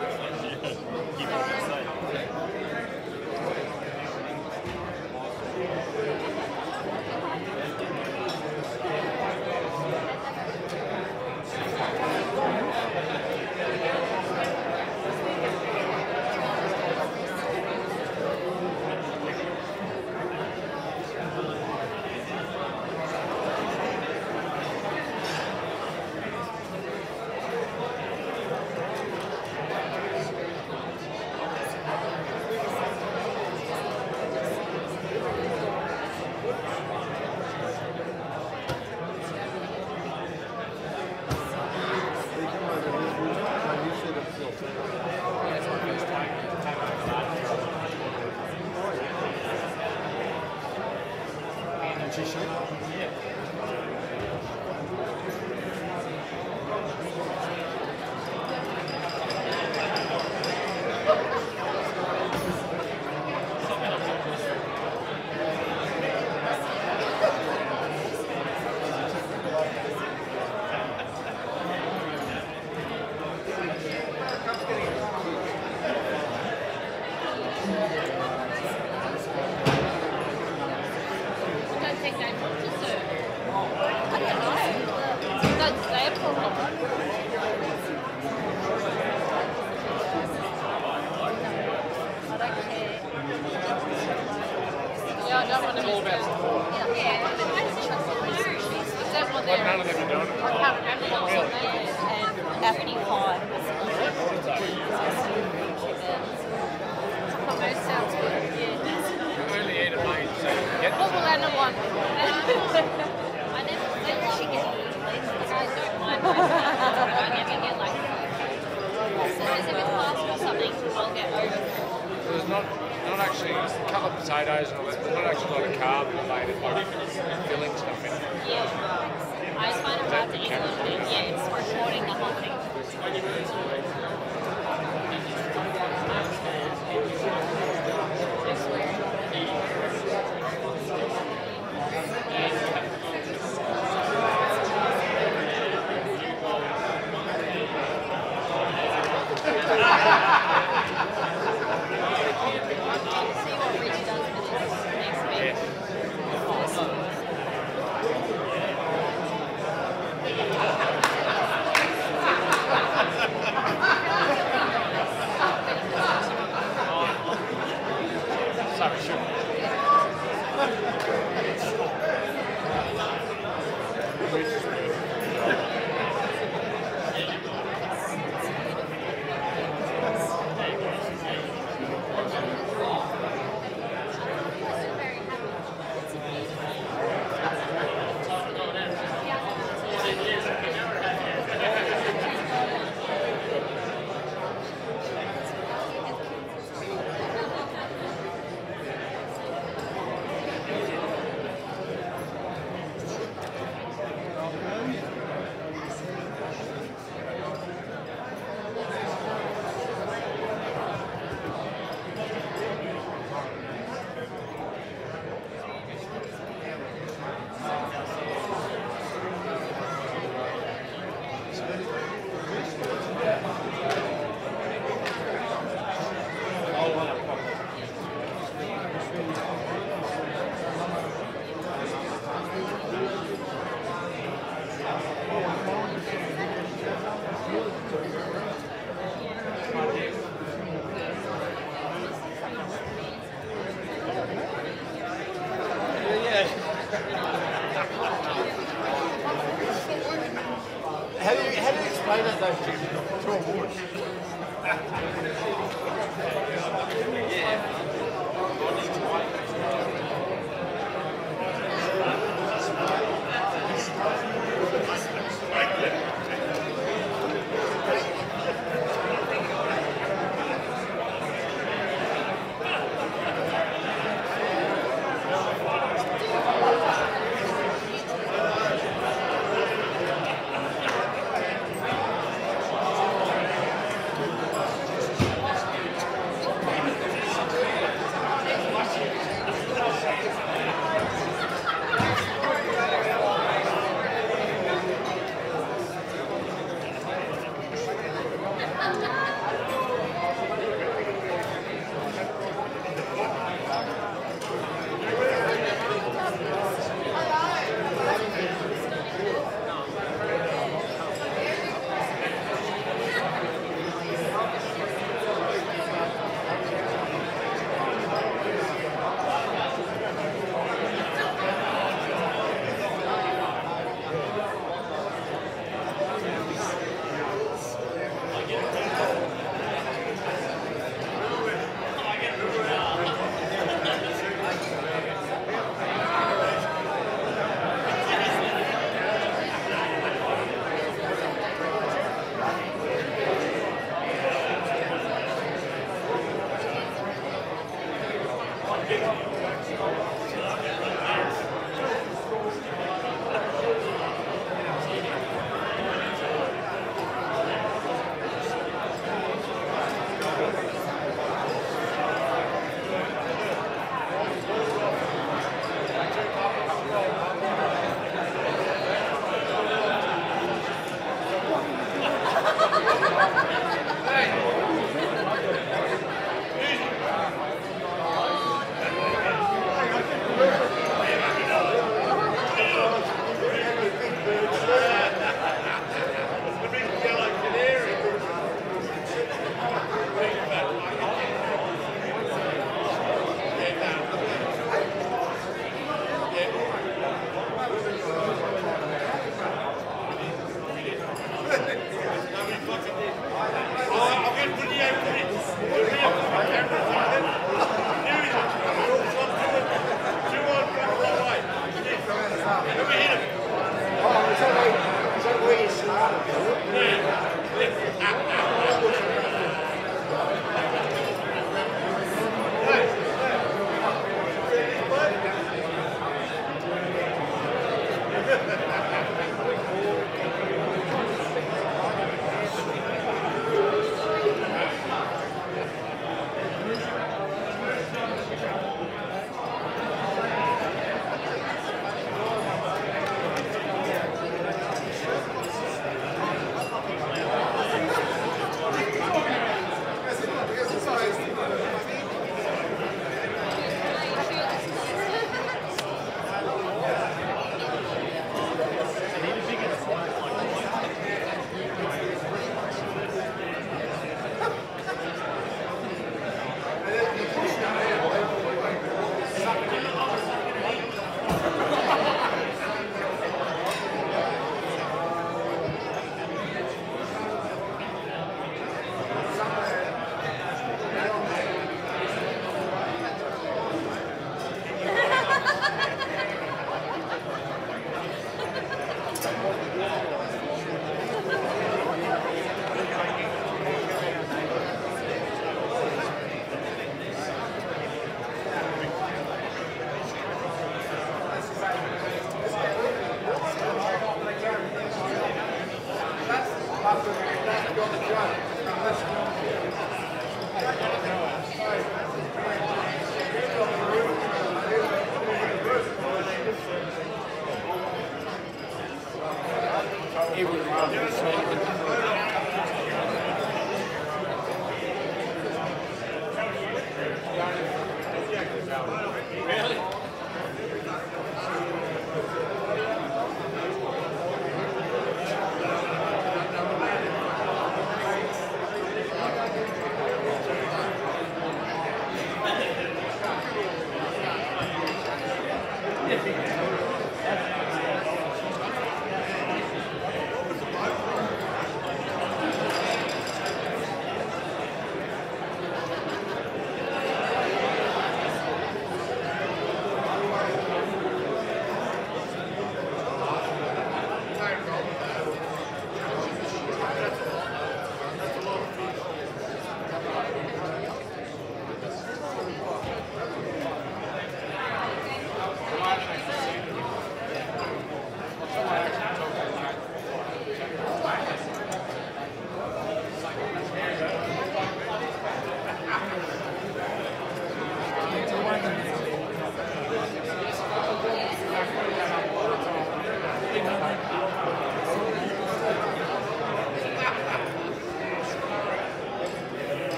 How do you, how do you explain that though to, to a woman?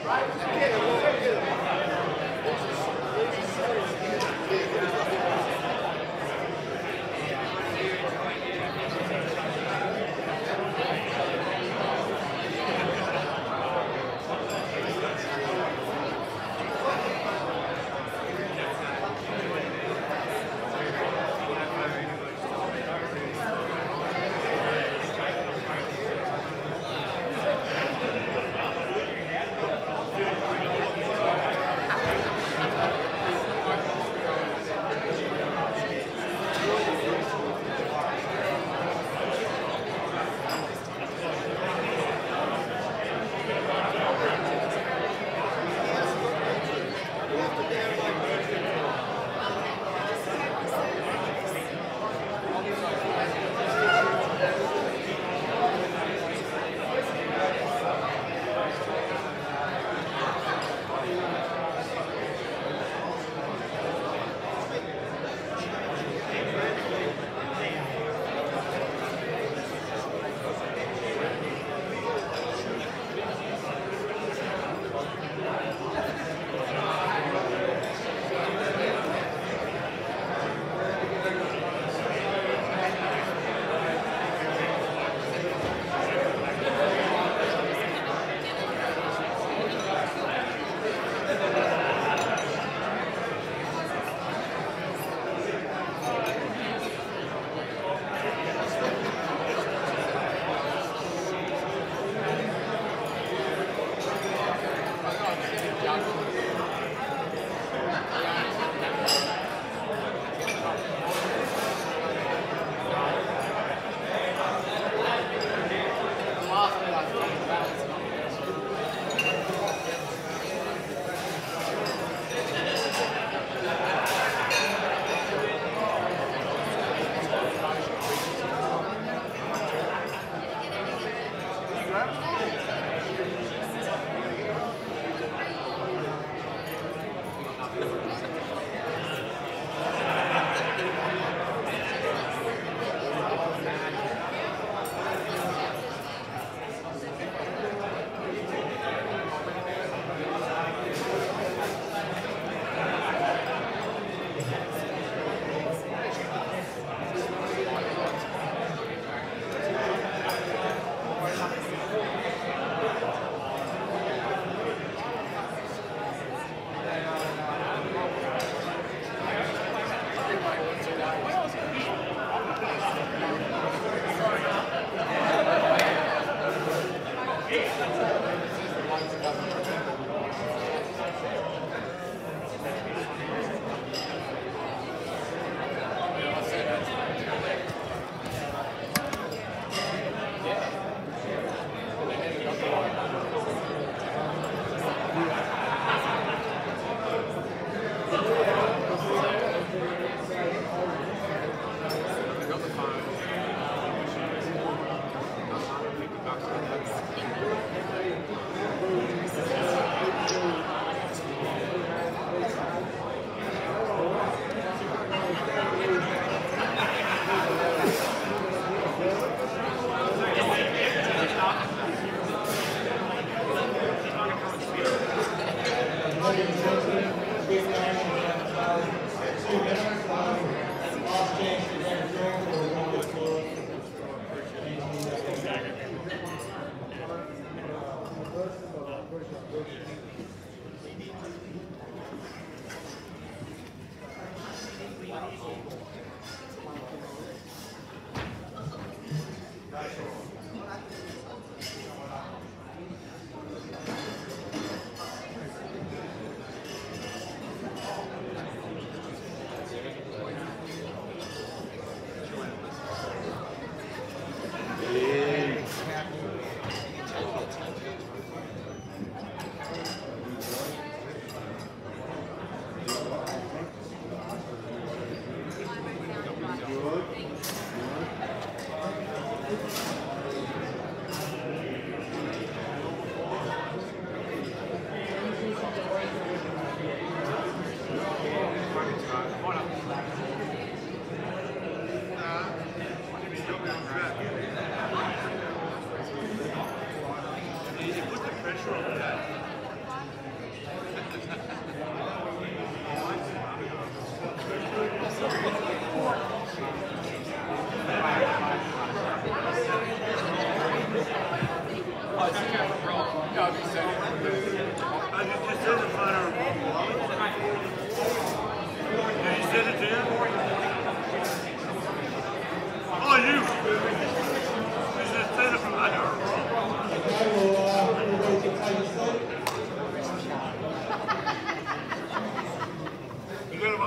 Put the pressure on that.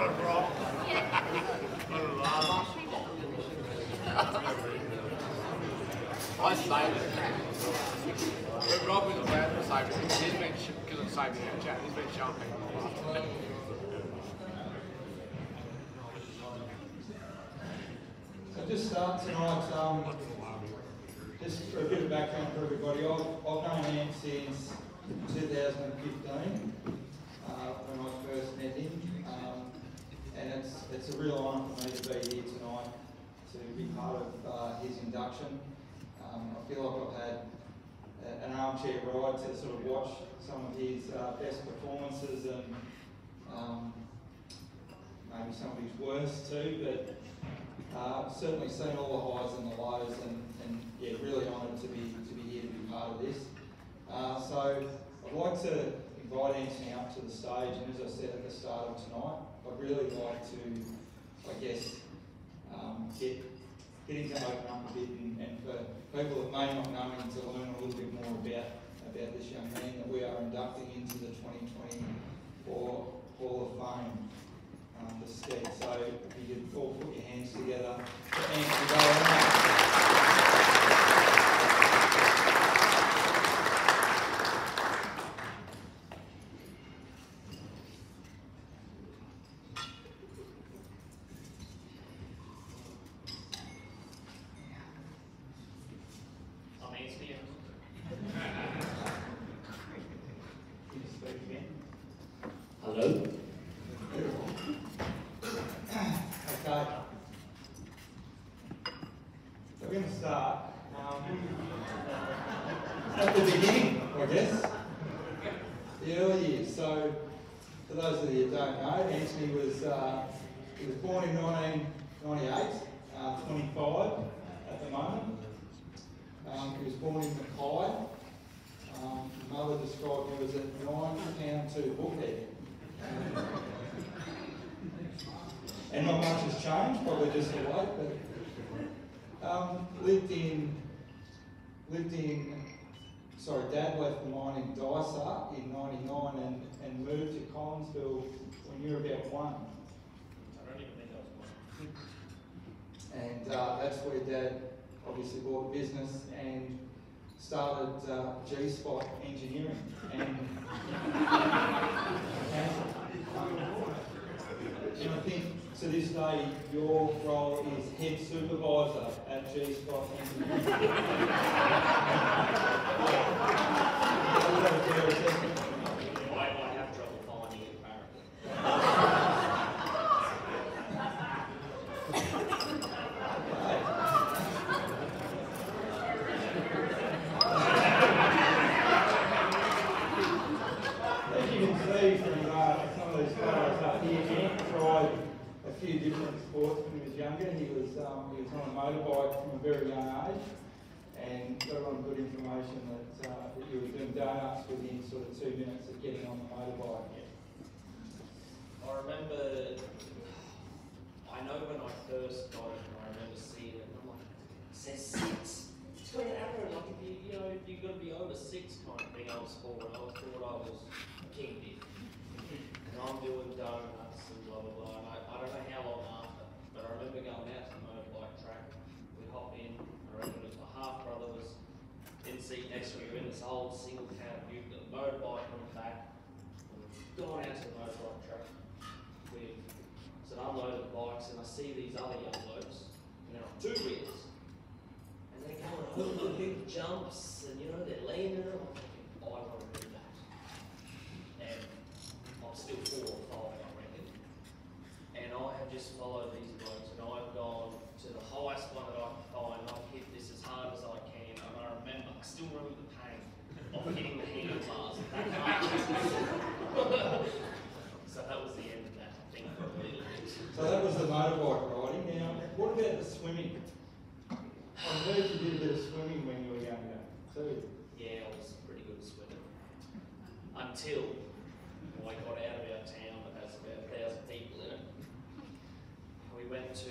I saved it. But Rob was allowed to save it because he's been, because I'm saving it in chat, he's been jumping. So just start tonight, um, just for a bit of background for everybody, I've, I've known Ant since two thousand fifteen, uh, when I first met him, um, and it's, it's a real honour for me to be here tonight to be part of uh, his induction. Um, I feel like I've had a, an armchair ride to sort of watch some of his uh, best performances and um, maybe some of his worst too, but uh, certainly seen all the highs and the lows, and, and yeah, really honoured to be to be here to be part of this. Uh, so I'd like to invite Anthony up to the stage, and as I said at the start of tonight, I'd really like to, I guess, um, get get him to open up a bit, and, and for people that may not know him to learn a little bit more about about this young man that we are inducting into the twenty twenty-four Hall of Fame. Um, the stead. So if you could all put your hands together for Anthony Barron. I'm Anthony. Can you speak again? Hello. Okay. So we're going to start um, at the beginning, I guess. The early years. So, for those of you who don't know, Anthony was uh, he was born in nineteen ninety-eight, uh, twenty-five at the moment. Um, he was born in Mackay. Um, his mother described him as a nine pound two bookhead. And not much has changed, probably just the weight, but um, lived in, lived in, sorry, Dad left the mine in Dysart in ninety-nine and, and moved to Collinsville when you were about one. I don't even think I was one. And uh, that's where Dad obviously bought a business and started uh, G-Spot Engineering. And, and, um, and I think to this day your role is head supervisor at G-Spot Engineering. I might have trouble finding it, apparently. As you can see from uh, some of these photos up here, Ant tried a few different sports when he was younger. He was um, he was on a motorbike from a very young age, and got on good information that, uh, that you were doing donuts within sort of two minutes of getting on the motorbike. I remember, I know when I first got it, I remember seeing it, and I'm like, it says six. It's got an arrow, like if you, you know, you've got to be over six kind of thing. I was four, and I was thought I was a king big. And I'm doing donuts and blah, blah, blah. And I, I don't know how long after, but I remember going out to the motorbike track. We hopped in, I reckon it was my half brother was in the seat next to me. We were in this old single cab ute, the motorbike on the back. And we've gone out to the motorbike track. We've sort of unloaded the bikes, and I see these other young blokes, and they're on two wheels. And they're going over the big jumps, and you know, they're landing, and I'm thinking, oh, I want to do that. And I'm still four or five, I reckon. And I have just followed these blokes, and I've gone to the highest one that I can find, and I've hit this as hard as I can, and I remember, I still remember the pain of hitting the handlebars. So that was the end of that thing for a little bit. So that was the motorbike riding. Now, what about the swimming? I heard you did a bit of swimming when you were younger too. Yeah, I was pretty good at swimming. Until I got out of our town that has about a thousand people in it. We went to,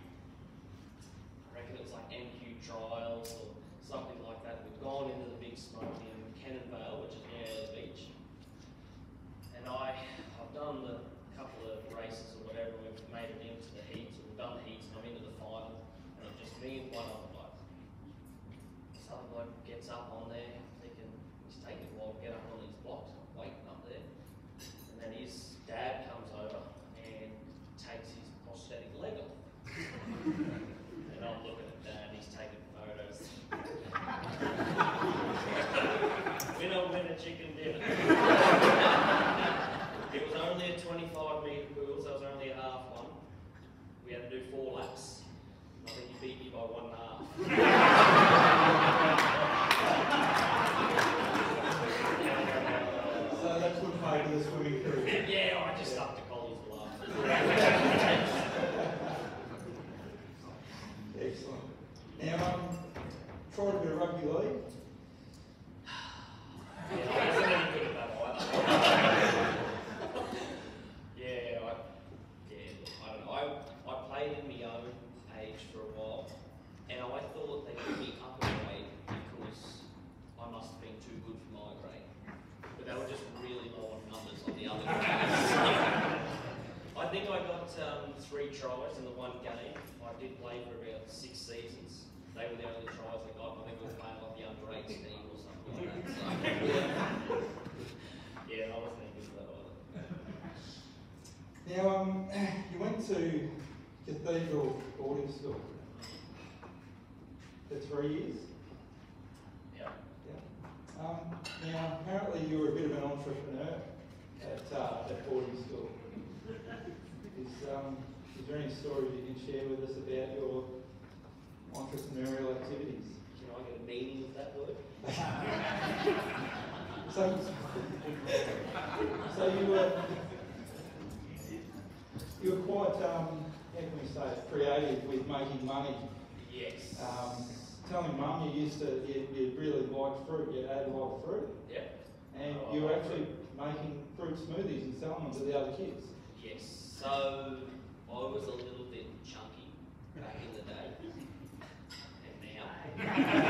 I reckon it was like M Q trials or something like that. We'd gone into the Big Smoke in Cannon Vale, which is near the beach. And I, I've done the couple of races or whatever by one and a half. So that could pay for the swimming crew. Yeah, I just up to college for love. Excellent. Now, um, tried a bit of rugby league. Yeah, I wasn't any good at that either. yeah, I, yeah, I don't know. I, I played in my own age for a while, and I thought they put me up a grade because I must have been too good for my grade. But they were just really low on numbers on the other grades. I think I got um, three tries in the one game. I did play for about six seasons. They were the only tries I got. I think we were playing like the under eighteen team or something like that. So, yeah, I wasn't any good for that either. Now, um, you went to Cathedral boarding school for three years. Yeah. Yeah. Um, now, apparently you were a bit of an entrepreneur at uh, at boarding school. Is, um, is there any stories you can share with us about your entrepreneurial activities? Can I get a meaning of that word? so, so you were you were quite um, how can we say it, creative with making money. Yes. Um, telling Mum you used to you, you really liked fruit, you had a lot of fruit. Yeah. And Oh, you I were like actually making fruit smoothies and selling them to the other kids. Yes. So I was a little bit chunky back in the day, and now.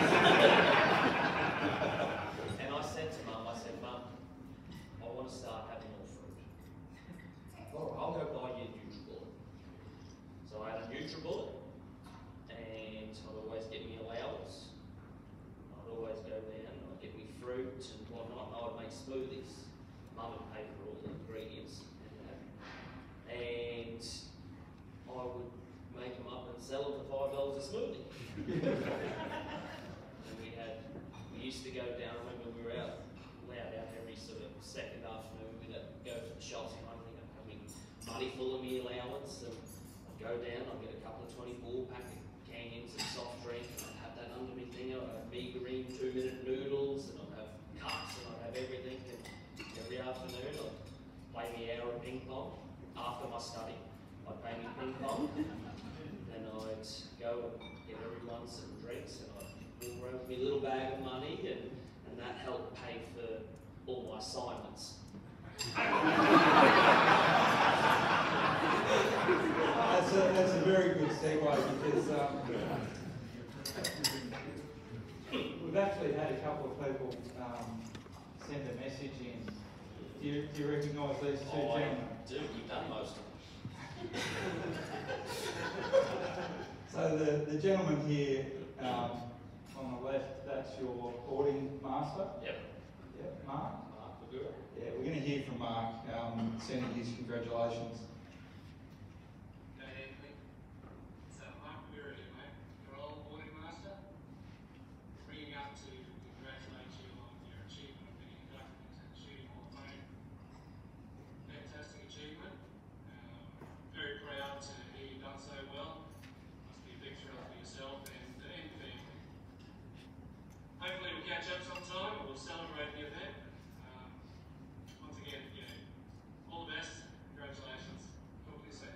and I said to Mum, I said, Mum, I want to start having more fruit. All right, I'll go buy you a NutriBullet. So I had a NutriBullet, and I'd always get me allowance. I'd always go down, I'd get me fruit and whatnot, and I would make smoothies. Mum would pay for all the ingredients. And I would make them up and sell them for five dollars a smoothie. and we had, we used to go down, I remember we were out, allowed out every sort of second afternoon, we'd go to the shops, and I'd have me money full of me allowance, and I'd go down, I'd get a couple of twenty-four pack of cans and soft drink, and I'd have that under me thing, I'd have me green two minute noodles, and I'd have cups, and I'd have everything, and every afternoon I'd play me hour of ping pong. After my study, I'd play me ping pong, and I'd go and get everyone some drinks, and I'd walk around with my little bag of money, and, and that helped pay for all my assignments. that's, a, that's a very good segue because um, we've actually had a couple of people um, send a message in. Do you, do you recognise these two Oh, gentlemen? I do, you've done most of them. So the, the gentleman here um, on the left, that's your boarding master? Yep. Yep, Mark? Mark Bagura. Yeah, we're going to hear from Mark, um, sending his congratulations. Good evening. So Mark Bagura here, mate, your old boarding master. Bringing up to congratulate you on your achievement of being inducted into the Shooting Hall of Fame. Fantastic achievement. Um, very proud to hear you've done so well. Must be a big thrill for yourself and, uh, and the family. Hopefully we'll catch up sometime and we'll celebrate the event. Um, once again, you know, all the best. Congratulations. Talk to you soon.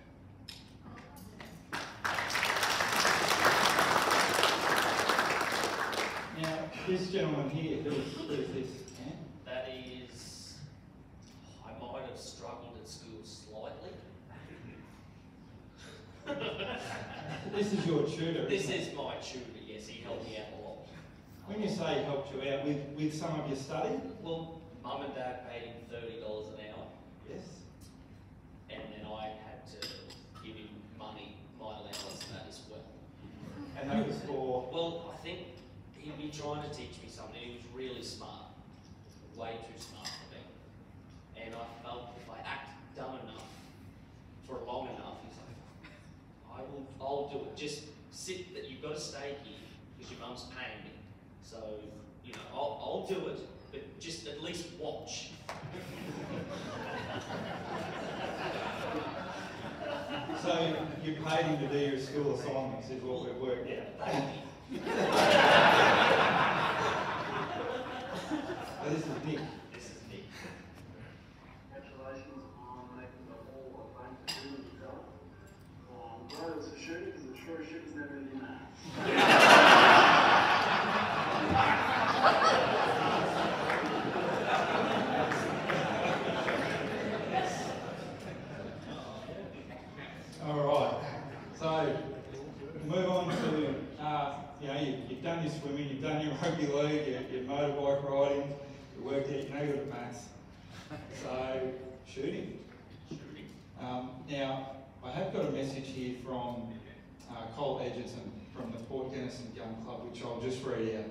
Now, this gentleman here, who's, who's this? Yeah? That is, I might have struggled at school slightly. This is your tutor. This isn't it? is my tutor, yes, he helped me out a lot. When you say he helped you out with, with some of your study? Well, Mum and Dad paid him thirty dollars an hour, Yes. and then I had to give him money, my allowance for that as well. And that was for? Well, I think he'd be trying to teach me something. He was really smart, way too smart for me. And I felt if I act dumb enough for long enough, he's like, I will, I'll do it. Just sit that you've got to stay here because your mum's paying me. So, you know, I'll, I'll do it, but just at least watch. So you paid him to do your school assignments, is what we've worked out. So this is Nick. This is Nick. Congratulations on making the Hall of Fame for shooting yourself. Um, glad it's a shooter because I'm sure shooting's never in your mouth. All right. So move on to uh, you know you, you've done your swimming, you've done your rugby league, your, your motorbike riding, you worked out, you know you're good at maths. So shooting. Shooting. Um, now I have got a message here from uh, Cole Edgerton from the Port Denison Gun Club, which I'll just read out.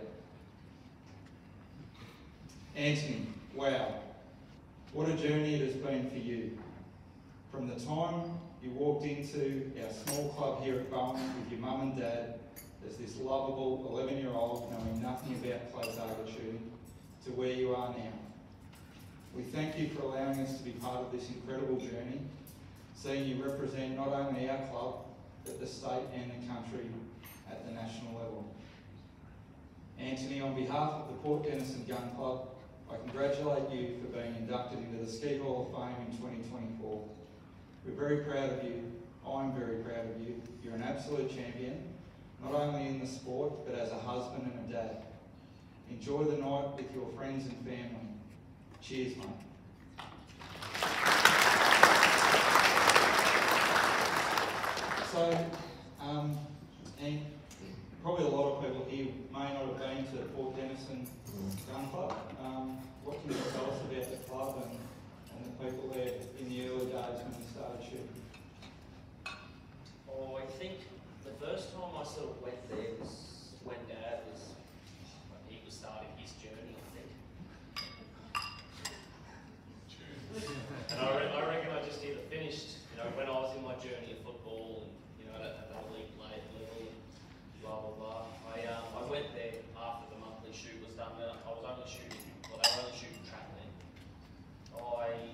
Anthony, wow, what a journey it has been for you. From the time you walked into our small club here at Bowen with your mum and dad as this lovable eleven year old knowing nothing about close target shooting to where you are now. We thank you for allowing us to be part of this incredible journey, seeing you represent not only our club, but the state and the country at the national level. Anthony, on behalf of the Port Denison Gun Club, I congratulate you for being inducted into the Ski Hall of Fame in twenty twenty-four. We're very proud of you. I'm very proud of you. You're an absolute champion, not only in the sport, but as a husband and a dad. Enjoy the night with your friends and family. Cheers, mate. So, um, and probably a lot of people here may not have been to the Port Denison Gun Club. Um, what can you tell us about the club and, and the people there in the early days when you started shooting? Oh, I think the first time I sort of went there was when Dad was, he was starting his journey, I think. And I, re- I reckon I just either finished, you know, when I was in my journey of football and, you know, at that elite level and blah, blah, blah. I, um, I went there after the monthly shoot was done. And I was only shooting, well, they were only shooting trap then. I,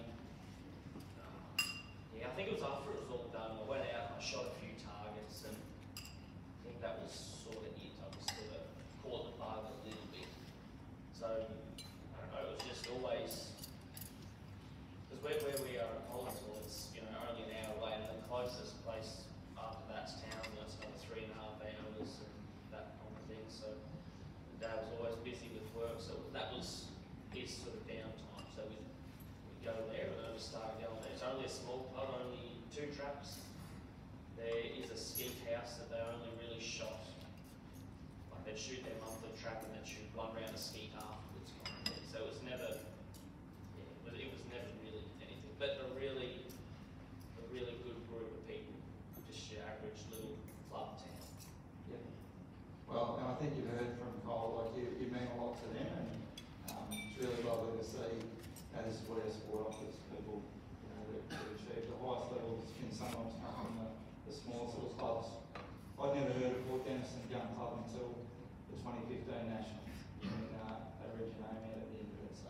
yeah, I think it was after it was all done. I went out and I shot a few targets and I think that was sort of it. I was sort of caught the bug a little bit. So, I don't know, it was just always, because where, where we are in Collinsville, it's, you know, only an hour away, and the closest place after that's town, you know, it's another three and a half hours and that kind of thing. So, Dad was always busy with work, so that was his sort of downtime. So we'd, we'd go there and I just started going there. It's only a small club, only two traps. There is a skeet house that they only really shot. Like they'd shoot their monthly trap and then shoot one round of skeet afterwards kind of thing. So it was never, yeah, but it was never really anything. But a really, a really good group of people, just your average little club town. Yeah. Well, and I think you've heard from Cole, like you, you mean a lot to them, and um, it's really lovely to see that this is what our sport offers people, you know, that, that achieve the highest levels can sometimes come from the, the smallest little clubs. I'd never heard of Port Denison Gun Club until the twenty fifteen Nationals, and uh, they read your name out at the end of it, so.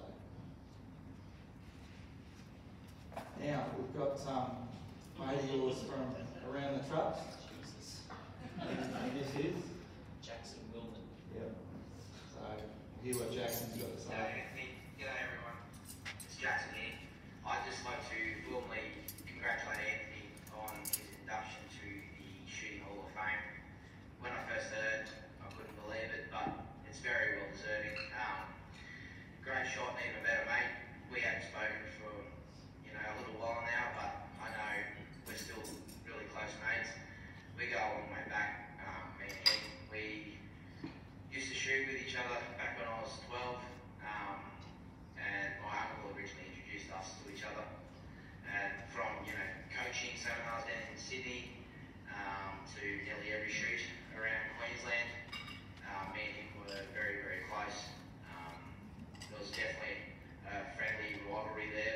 Now, we've got um, mate of yours from around the trucks. Jesus. And this is? Jackson Wilman. Yep. So, we'll hear what Jackson's got to say. G'day, Anthony. G'day, everyone. It's Jackson here. I'd just like to warmly congratulate Anthony on his induction to the Shooting Hall of Fame. When I first heard, I couldn't believe it, but it's very well deserving. Um, great shot and even better, mate. We haven't spoken for, you know, a little while now, but I know we're still really close mates. We go a long way back, um, me and him. We used to shoot with each other back when I was twelve, um, and my uncle originally introduced us to each other. And from, you know, coaching seminars down in Sydney, um, to nearly every shoot around Queensland, um, me and him were very, very close. Um, there was definitely a friendly rivalry there.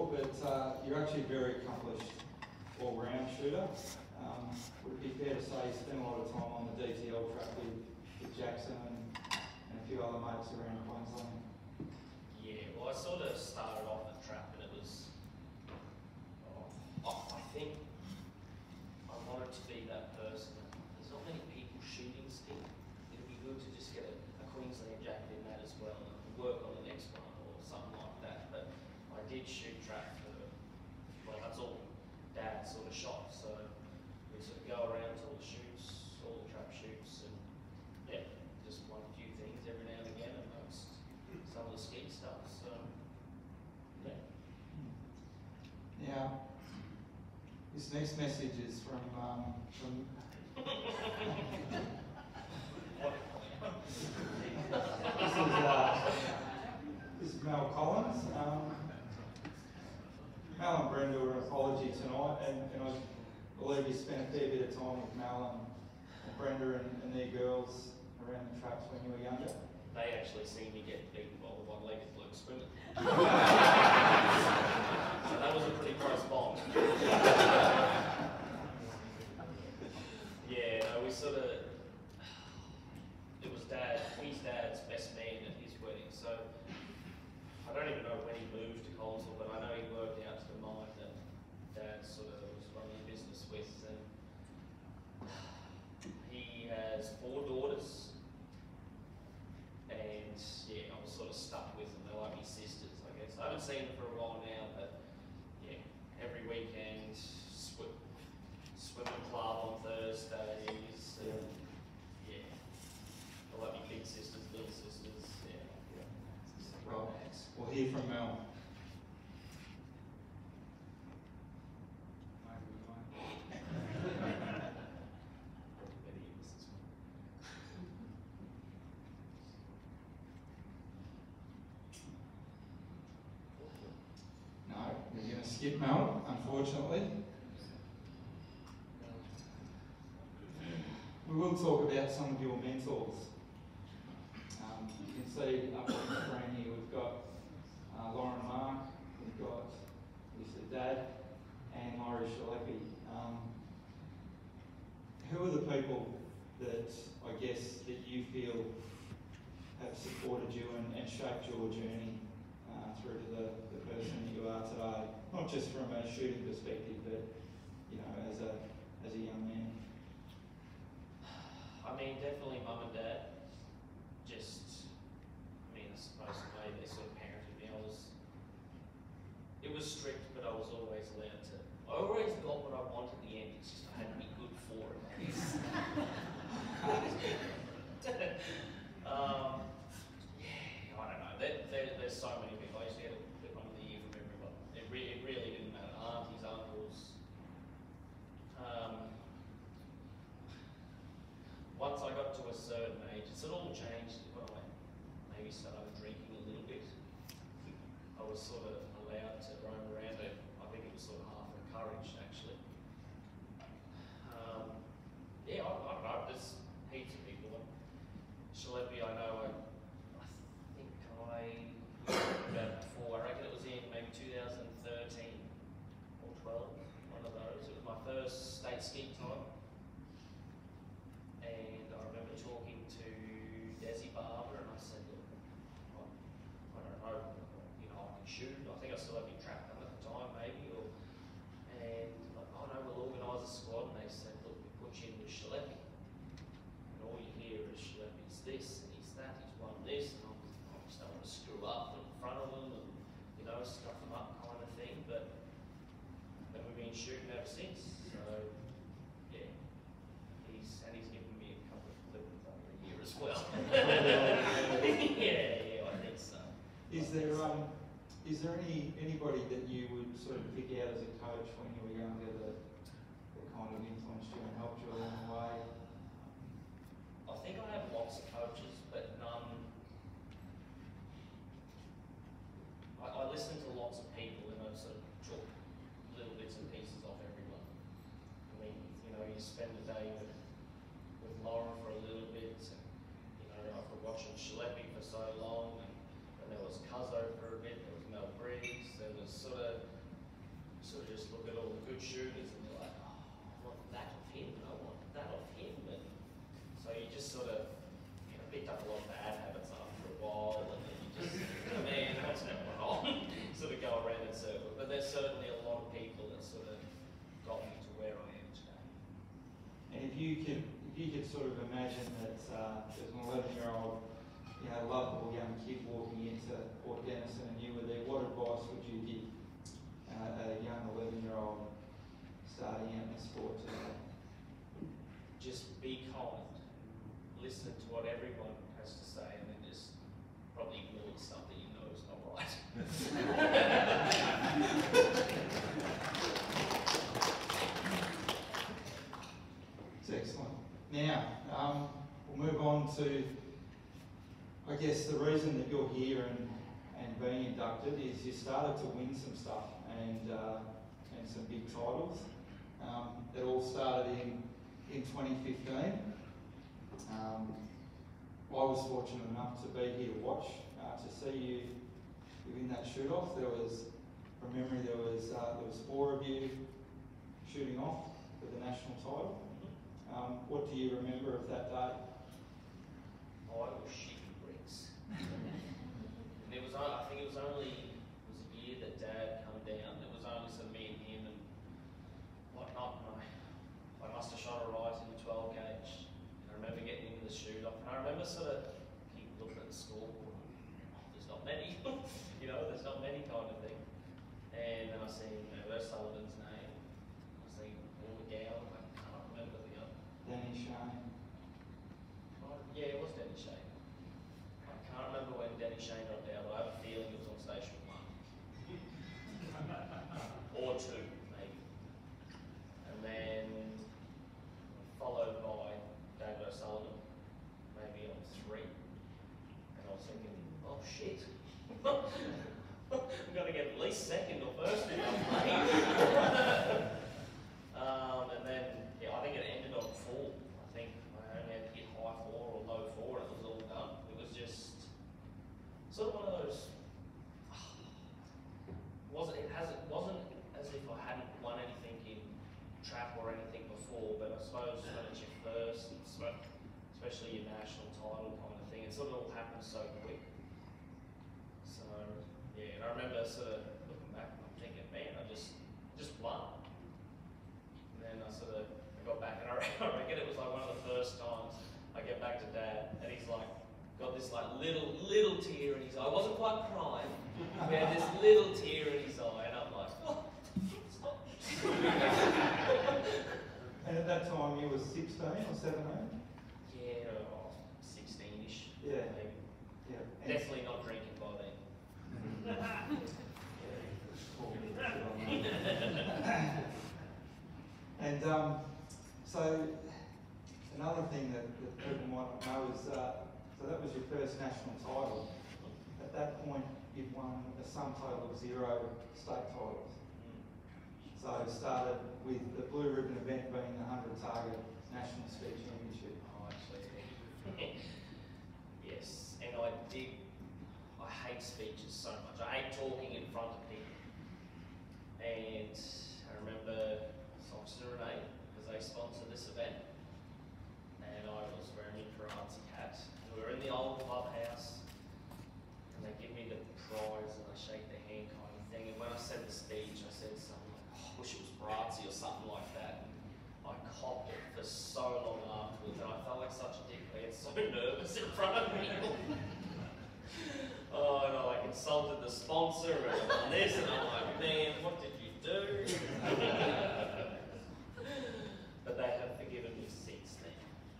before, but uh, you're actually a very accomplished all-round shooter. Um, would it be fair to say you spend a lot of time on the D T L track with, with Jackson and, and a few other mates around Queensland? Yeah, well, I sort of started off the trap and it was, oh, I think I wanted to be that person. There's not many people shooting stick. It'd be good to just get a, a Queensland jacket in that as well and work on the next one or something like that. But I did shoot trap for, well, that's all Dad sort of shot. So we sort of go around to all the shoots, all the trap shoots, and yeah, just won a few things every now and again amongst some of the ski stuff. So yeah. Now, this next message is from um, from. this is uh, this is Mel Collins. Um, Mel and Brenda were an apology tonight, and, and I believe you spent a fair bit of time with Mel and, and Brenda and, and their girls around the traps when you were younger. They actually see me get beaten by the one-legged bloke swimmer. So that was a pretty close bond. Yeah, no, we sort of, it was Dad, he's Dad's best man at his wedding, so I don't even know when he moved to Collinsville, but I know he worked out to the mine that Dad sort of was running a business with, and he has four daughters, and yeah, I was sort of stuck with them. They're like my sisters, I guess. I haven't seen them for a while now, but yeah, every weekend, swim, swimming club on Thursdays, and yeah, they're like my big sisters, little sisters, yeah. Well, we'll hear from Mel. No, we're going to skip Mel, unfortunately. We will talk about some of your mentors. Um, you can see up on the screen here we've got uh, Lauren Mark, we've got Lisa Dad, and Laurie Shalepi. Um, who are the people that I guess that you feel have supported you and, and shaped your journey uh, through to the, the person that you are today? Not just from a shooting perspective, but you know, as a as a young man. I mean, definitely Mum and Dad. Just, I mean, I suppose the way they sort of parented me, I was, it was strict, but I was always allowed to, I always got what I wanted in the end, it's just I had to be good for it. um, yeah, I don't know, there, there, there's so many people. I used to get a bit one of the year from everyone. It, re it really didn't matter, aunties, uncles. Um, Once I got to a certain age, it sort of all changed when I maybe started drinking a little bit. I was sort of allowed to roam around it. I think it was sort of half encouraged, actually. Um, yeah, I, I don't know, there's heaps of people. Shalepi, I know, I, I think I, about before, I reckon it was in maybe two thousand thirteen or twelve, one of those. It was my first state ski time. And I remember talking to Desi Barber, and I said, look, I, I don't know, you know, I can shoot. I think I still had my trap gun at the time, maybe. Or, and like, oh no, we'll organise a squad. And they said, look, we put you in with Shalepi. And all you hear is Shalepi's this, and he's that, he's won this. And I'm, I'm just don't want to screw up in front of them and, you know, stuff them up kind of thing. But then we've been shooting ever since. So, yeah. He's, and he's given me a couple of clippings over a year as well. yeah, yeah, I think so. Is there um, is there any anybody that you would sort of pick out as a coach when you were younger that, that kind of influenced you and helped you along the way? I think I have lots of coaches, but none. I, I listen to lots of people and I sort of took little bits and pieces off everyone. I mean, you know, you spend the day with with Lauren for a little bit, and you know, after watching Shalepi for so long, and, and there was Cuzzo for a bit, there was Mel Briggs, there was sort of, sort of just look at all the good shooters and you're like, oh, I want that of him, and I want that of him, and so you just sort of, you know, picked up a lot of bad habits after a while, and then you just, man, what's going on? Sort of go around in circles. But there's certainly a lot of people that sort of got me to where I am today. And if you could, if you could sort of imagine that uh, there's an eleven-year-old, you know, lovable young kid walking into Port Denison and you were there, what advice would you give uh, a young eleven-year-old starting out in the sport today? Just be kind. Listen to what everyone has to say, and then just probably ignore the stuff that you know is not right. It's excellent. Now, um, we'll move on to, I guess, the reason that you're here and, and being inducted is you started to win some stuff and uh, and some big titles. Um, it all started in, in twenty fifteen. Um, I was fortunate enough to be here to watch, uh, to see you, you win that shoot-off. There was, from memory, there was uh, there was four of you shooting off for the national title. Um, what do you remember of that day? Oh, it was shitty bricks. And it was, I think it was only, it was a year that Dad come down. It was only sort of me and him and whatnot. And I, I must have shot a right in the twelve gauge. And I remember getting into the shoot off. And I remember sort of keep looking at the scoreboard. Oh, there's not many, you know, there's not many kind of thing. And then I seen, you know, Sullivan's name. I seen Paul McGowan. I can't remember the other. Danny Shane. Oh, yeah, it was Denny Shane. I can't remember when Denny Shane dropped out, but I have a feeling it was on station one. Or two, maybe. And then followed by David O'Sullivan, maybe on three. And I was thinking, oh shit. I'm going to get at least second or first in that play. um, and then, yeah, I think it ended on four. I think I only had to hit high four or low four and it was all done. It was just sort of one of those, wasn't, it hasn't, wasn't as if I hadn't won anything in trap or anything before, but I suppose when it's your first, especially your national title kind of thing, it sort of all happens so quick. So, yeah, and I remember sort of looking back and I'm thinking, man, I just, just won. And then I sort of I got back and I reckon it was like one of the first times I get back to Dad and he's like, got this like little, little tear in his eye. I wasn't quite crying, he had this little tear in his eye and I'm like, oh, stop. And at that time you were sixteen or seventeen? Yeah, oh, sixteen-ish. Yeah. Maybe. Yeah. Definitely not drinking by then. And um, so another thing that, that people might not know is, uh, so that was your first national title. At that point, you'd won a sum total of zero state titles. So it started with the blue ribbon event being the one hundred target national speed championship. Oh, actually, yes, and I did. I hate speeches so much. I hate talking in front of people. And I remember Fox and Renee, because they sponsored this event, and I was wearing a Ferrazzi hat. We were in the old clubhouse, and they give me the prize, and I shake the hand kind of thing. And when I said the speech, I said something like, oh, I wish it was Brazzi or something like that. And I copped it for so long afterwards, and I felt like such a dick. I get so nervous in front of people. Oh, and I like insulted the sponsor and done this, and I'm like, man, what did you do? But they have forgiven me since then.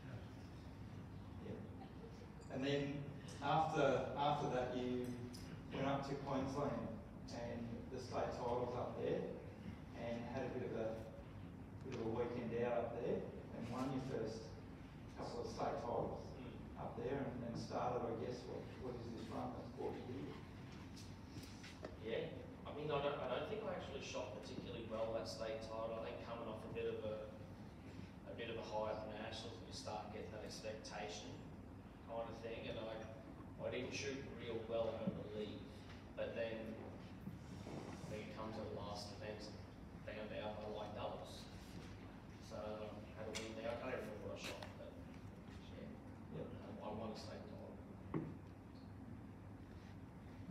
Yeah. And then after after that, you went up to Queensland and the state titles up there, and had a bit of a bit of a weekend out up there, and won your first couple of state titles up there, and, and started, I guess, what what is this run that's brought you here? Yeah, I mean, I don't, I don't think I actually shot particularly well that state title. I think coming off a bit of a, a bit of a high at the nationals, you start getting that expectation kind of thing, and I, I didn't shoot real well over the league.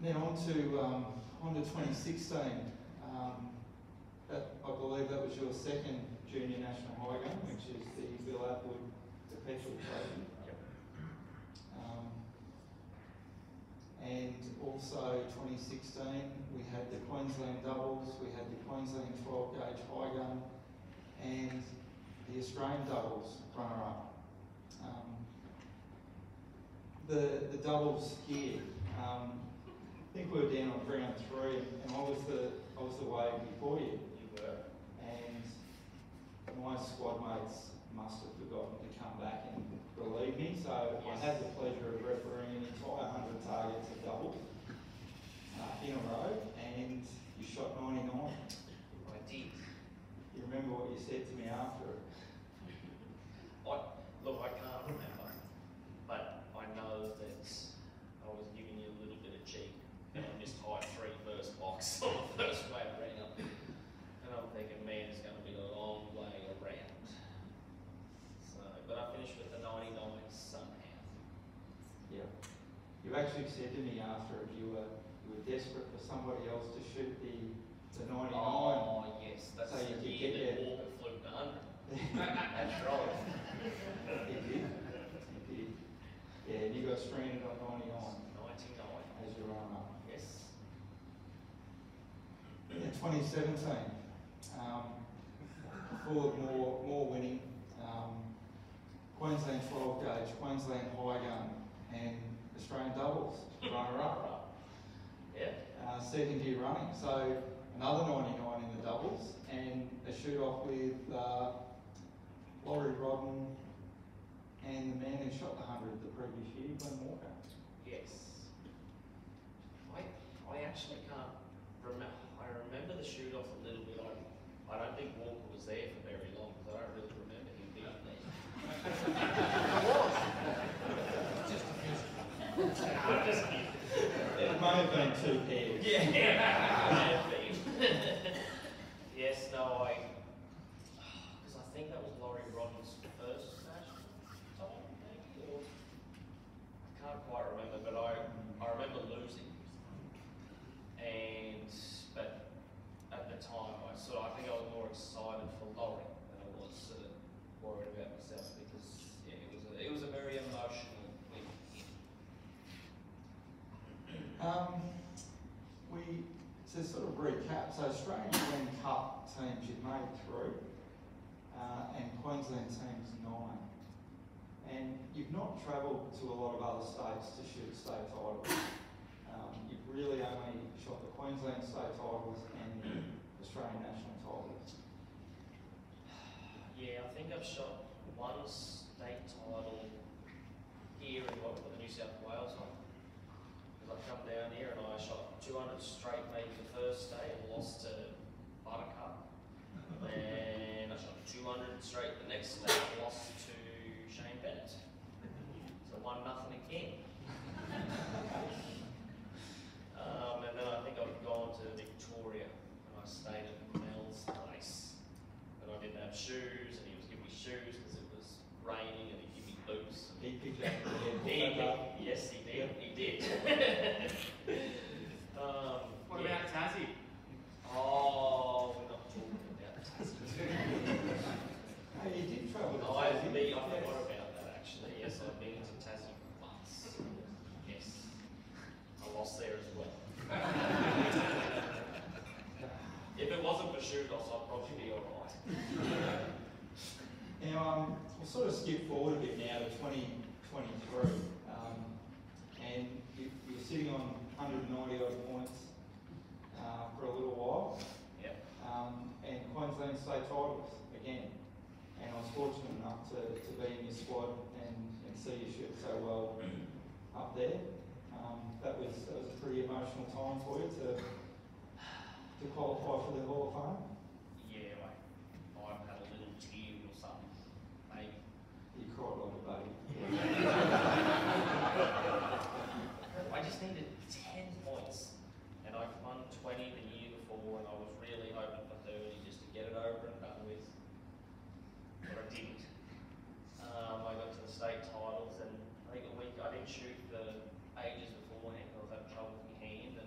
Now on to, um, on to twenty sixteen. Um, that, I believe that was your second junior national high game, which is the Bill Atwood Perpetual Trophy. Um, and also twenty sixteen, we had the Queensland doubles, we had the Queensland twelve gauge high gun, and the Australian doubles runner-up. Um, the the doubles here, um, I think we were down on round three, and I was the I was the wave before you. You were. And my squad mates must have forgotten to come back and relieve me, so I had the pleasure of refereeing an entire hundred targets of doubles uh, in a row, and you shot ninety-nine. I did. You remember what you said to me after it? I, look, I can't remember, but I know that I was giving you a little bit of cheek, and I missed high three first box on the first way around. And I'm thinking, man, it's going to be a long way around. So, but I finished with the ninety-nine somehow. Yeah. You actually said to me after it, you were you were desperate for somebody else to shoot the the ninety-nine. Oh yes, that's so you the could year get that there. Walker flew to one hundred. That's right. He did. He did. Yeah, and you got stranded on ninety-nine. ninety-nine. As your runner. Yes. In twenty seventeen, um, full of more more winning. Um, Queensland twelve gauge, Queensland high gun, and Australian doubles runner up. Yeah. Uh, second year running. So another ninety-nine in the doubles, and a shoot off with uh, Laurie Rodden and the man who shot the hundred the previous year, Glenn Walker. Yes. I I actually can't remember. I remember the shoot off a little bit. I, I don't think Walker was there for very long because I don't really remember him being there. It may have been two pairs. Yeah, may have been. Yes, no, I. Because I think that was Laurie Rodden's first national title, maybe, or I can't quite remember, but I I remember losing. And but at the time, I sort of, I think I was more excited for Laurie than I was sort of worried about myself because yeah, it was a, it was a very emotional week. Um, we, to sort of recap, so Australian Glen Cup teams you've made through, uh, and Queensland teams nine. And you've not travelled to a lot of other states to shoot state titles. Um, you've really only shot the Queensland state titles and the Australian national titles. Yeah, I think I've shot one state title here in what the New South Wales one. Because I've come down here and I shot two hundred straight maybe the first day and lost to Buttercup. And I shot two hundred straight the next day and lost to Shane Bennett. So one nothing again. um, and then I think I've gone to Victoria and I stayed at Mel's place. And I didn't have shoes and he was giving me shoes because it was raining and he'd give me boots. He picked you up He again. picked- yes, he did. He did. um, What yeah. about Tassie? Oh, we're not talking about Tassie. Hey, you did travel to Oh, I've Tassie. been, I forgot about that actually. Yes, I've been to Tassie once. Yes. I lost there as well. If it wasn't for shoot-offs, I'd probably be alright. Now, um, we'll sort of skip forward a bit now to twenty twenty-three. Um, and you, you're sitting on one hundred ninety odd points uh, for a little while. Yep. Um, and Queensland state titles again. And I was fortunate enough to, to be in your squad and, and see you shoot so well up there. Um, that was that was a pretty emotional time for you to to qualify for the Hall of Fame. Yeah, I, I've had a little tear or something, maybe. You cried like a baby. I just needed ten points, and I won twenty the year before, and I was really hoping for thirty just to get it over and done with. But I didn't. Um, I got to the state titles, and I think a week I didn't shoot for ages beforehand. I was having trouble with my hand,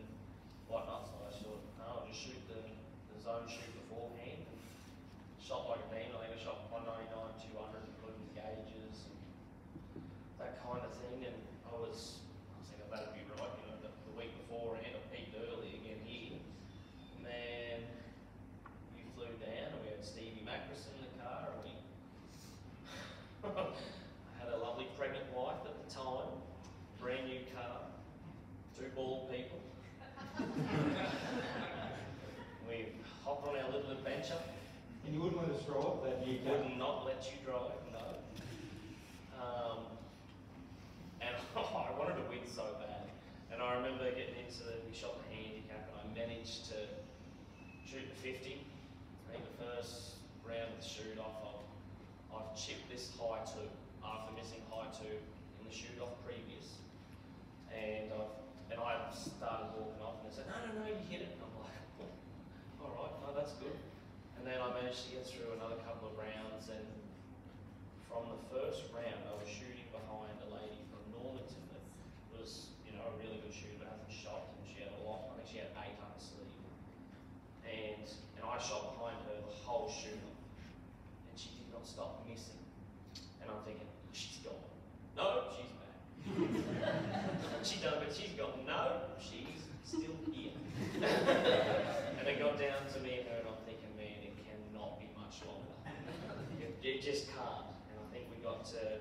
adventure. And you wouldn't let us drive that new car? Would not let you drive, no. Um, and I wanted to win so bad. And I remember getting into the, we shot the handicap and I managed to shoot the fifty. I think the first round of the shoot off, I've, I've chipped this high two after missing high two in the shoot off previous. And I've, and I started walking off and they said, no, no, no, you hit it. And I'm like, oh, all right, no, that's good. And then I managed to get through another couple of rounds, and from the first round I was shooting behind a lady from Normanton that was, you know, a really good shooter but hasn't shot, and she had a lot, I think she had eight up her sleeve. And, and I shot behind her the whole shoot and she did not stop missing. And I'm thinking, she's gone. No, she's back. She done, but she's gone. No, she's still here. And it got down to me and her, and I'm thinking, man, it cannot be much longer. It, it just can't. And I think we got to,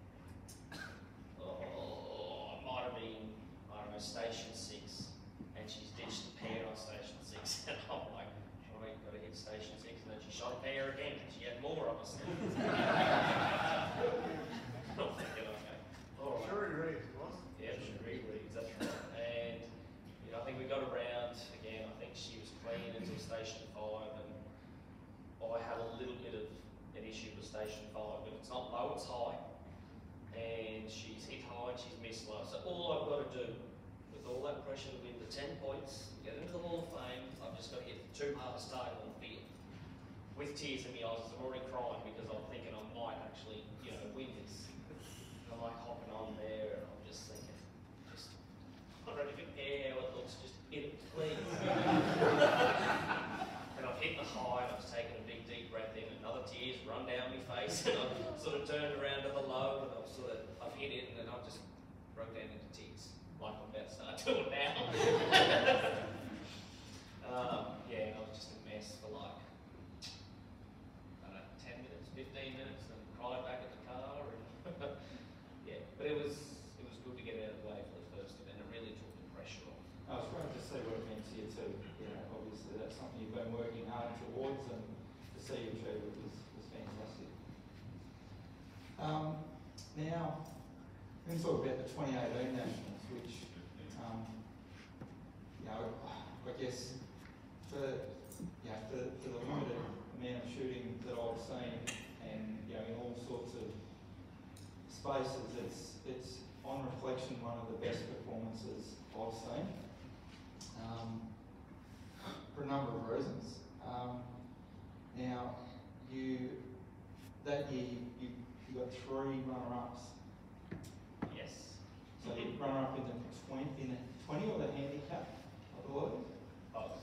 oh, it might have been, I don't know, station six, and she's ditched the pair on station six, and I'm like, all right, got to hit station six, and then she shot a pair again, and she had more of us. I'm thinking, okay, all right. Sure, Reeves, wasn't it? Yeah, Cherie Reeves, that's right. And you know, I think we got around again. I think she was clean until station five, and I had a little bit of an issue with station five, but it's not low, it's high. And she's hit high and she's missed low. So all I've got to do, with all that pressure to win the ten points, get into the Hall of Fame, I've just got to hit the two hardest target on the field. With tears in my eyes, I'm already crying because I'm thinking I might actually, you know, win this. I'm like hopping on there and I'm just thinking, just, I don't even care how it looks, just hit it, please. And I've hit the high and I've taken a big deep breath in and another tears run down my face and I've sort of turned around to the low and I've sort of, I've hit it and then I've just broke down into tears, like I'm about to start doing now. um, yeah, and I was just a mess for like, I don't know, ten minutes, fifteen minutes, and cried back at the car. And yeah, but it was it was good to get out of the way for the first event. It really took the pressure off. Oh, it's great to see what it meant to you too. You know, obviously that's something you've been working hard towards, and to see you achieve it was, was fantastic. Um, now, we're going to talk about the twenty eighteen Nationals, which, um, you know, I guess for, you know, for, for the limited amount of shooting that I've seen, and you know, in all sorts of spaces, it's it's on reflection one of the best performances I've seen, um, for a number of reasons. Um, now, you that year you you got three runner-ups. Yes. So you runner-up in the twenty in the twenty or the handicap, I believe. Both.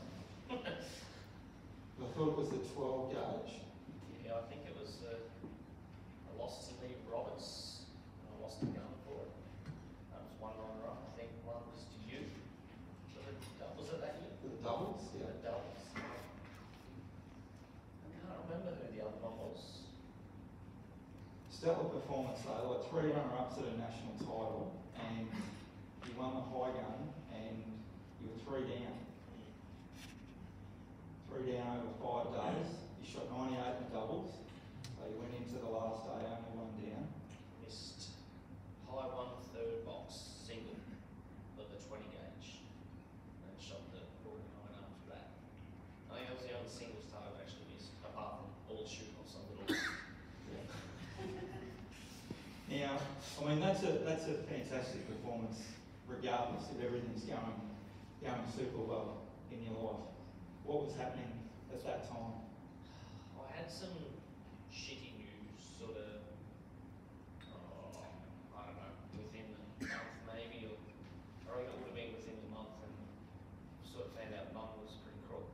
I thought it was the twelve gauge. Yeah, I think it was. Uh, I lost to Lee Roberts, and I lost a gun for it. That was one runner-up. I think one was to you. Was it, was it that year? The doubles, yeah. The doubles. I can't remember who the other one was. Stellar performance though, like three runner-ups at a national title, and you won the high gun, and you were three down. Three down over five days. You shot ninety-eight in doubles, so you went into the last day only one down. Missed high one third box single of the twenty gauge, and shot the forty-nine after that. I think that was the only singles target I actually missed, apart from all shooting off some little. Now, I mean that's a that's a fantastic performance, regardless if everything's going going super well in your life. What was happening at that time? I had some shitty news, sort of, oh, I don't know, within the month maybe, or I reckon it would have been within the month, and sort of found out Mum was pretty crook.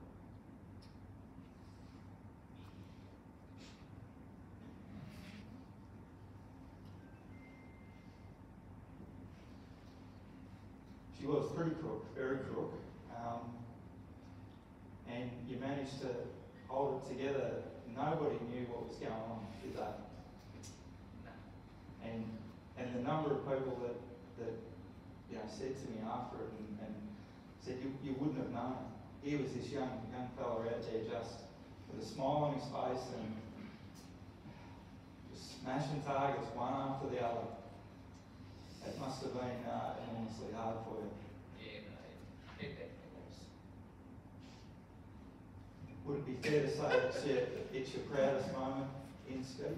She was pretty crook, very crook. Um, and you managed to hold it together. Nobody knew what was going on, did they? No. And and the number of people that, that you know said to me after it and, and said you, you wouldn't have known. Here was this young young fella out there just with a smile on his face and just smashing targets one after the other. That must have been uh, enormously hard for you. Yeah, no, it, it definitely was. Would it be fair to say it's your, it's your proudest moment in ski?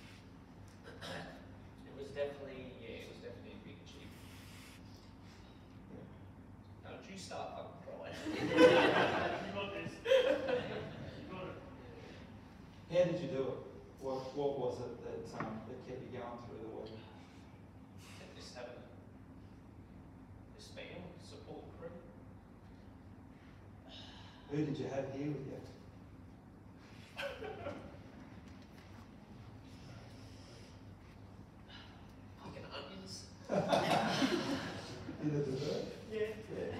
It was definitely, yeah, it was definitely a big achievement. Don't you start fucking crying. You got this. You got it. How did you do it? What, what was it that, um, that kept you going through the week? And just having this family support crew. Who did you have here with you? Fucking onions. In the dessert? Yeah. Yeah.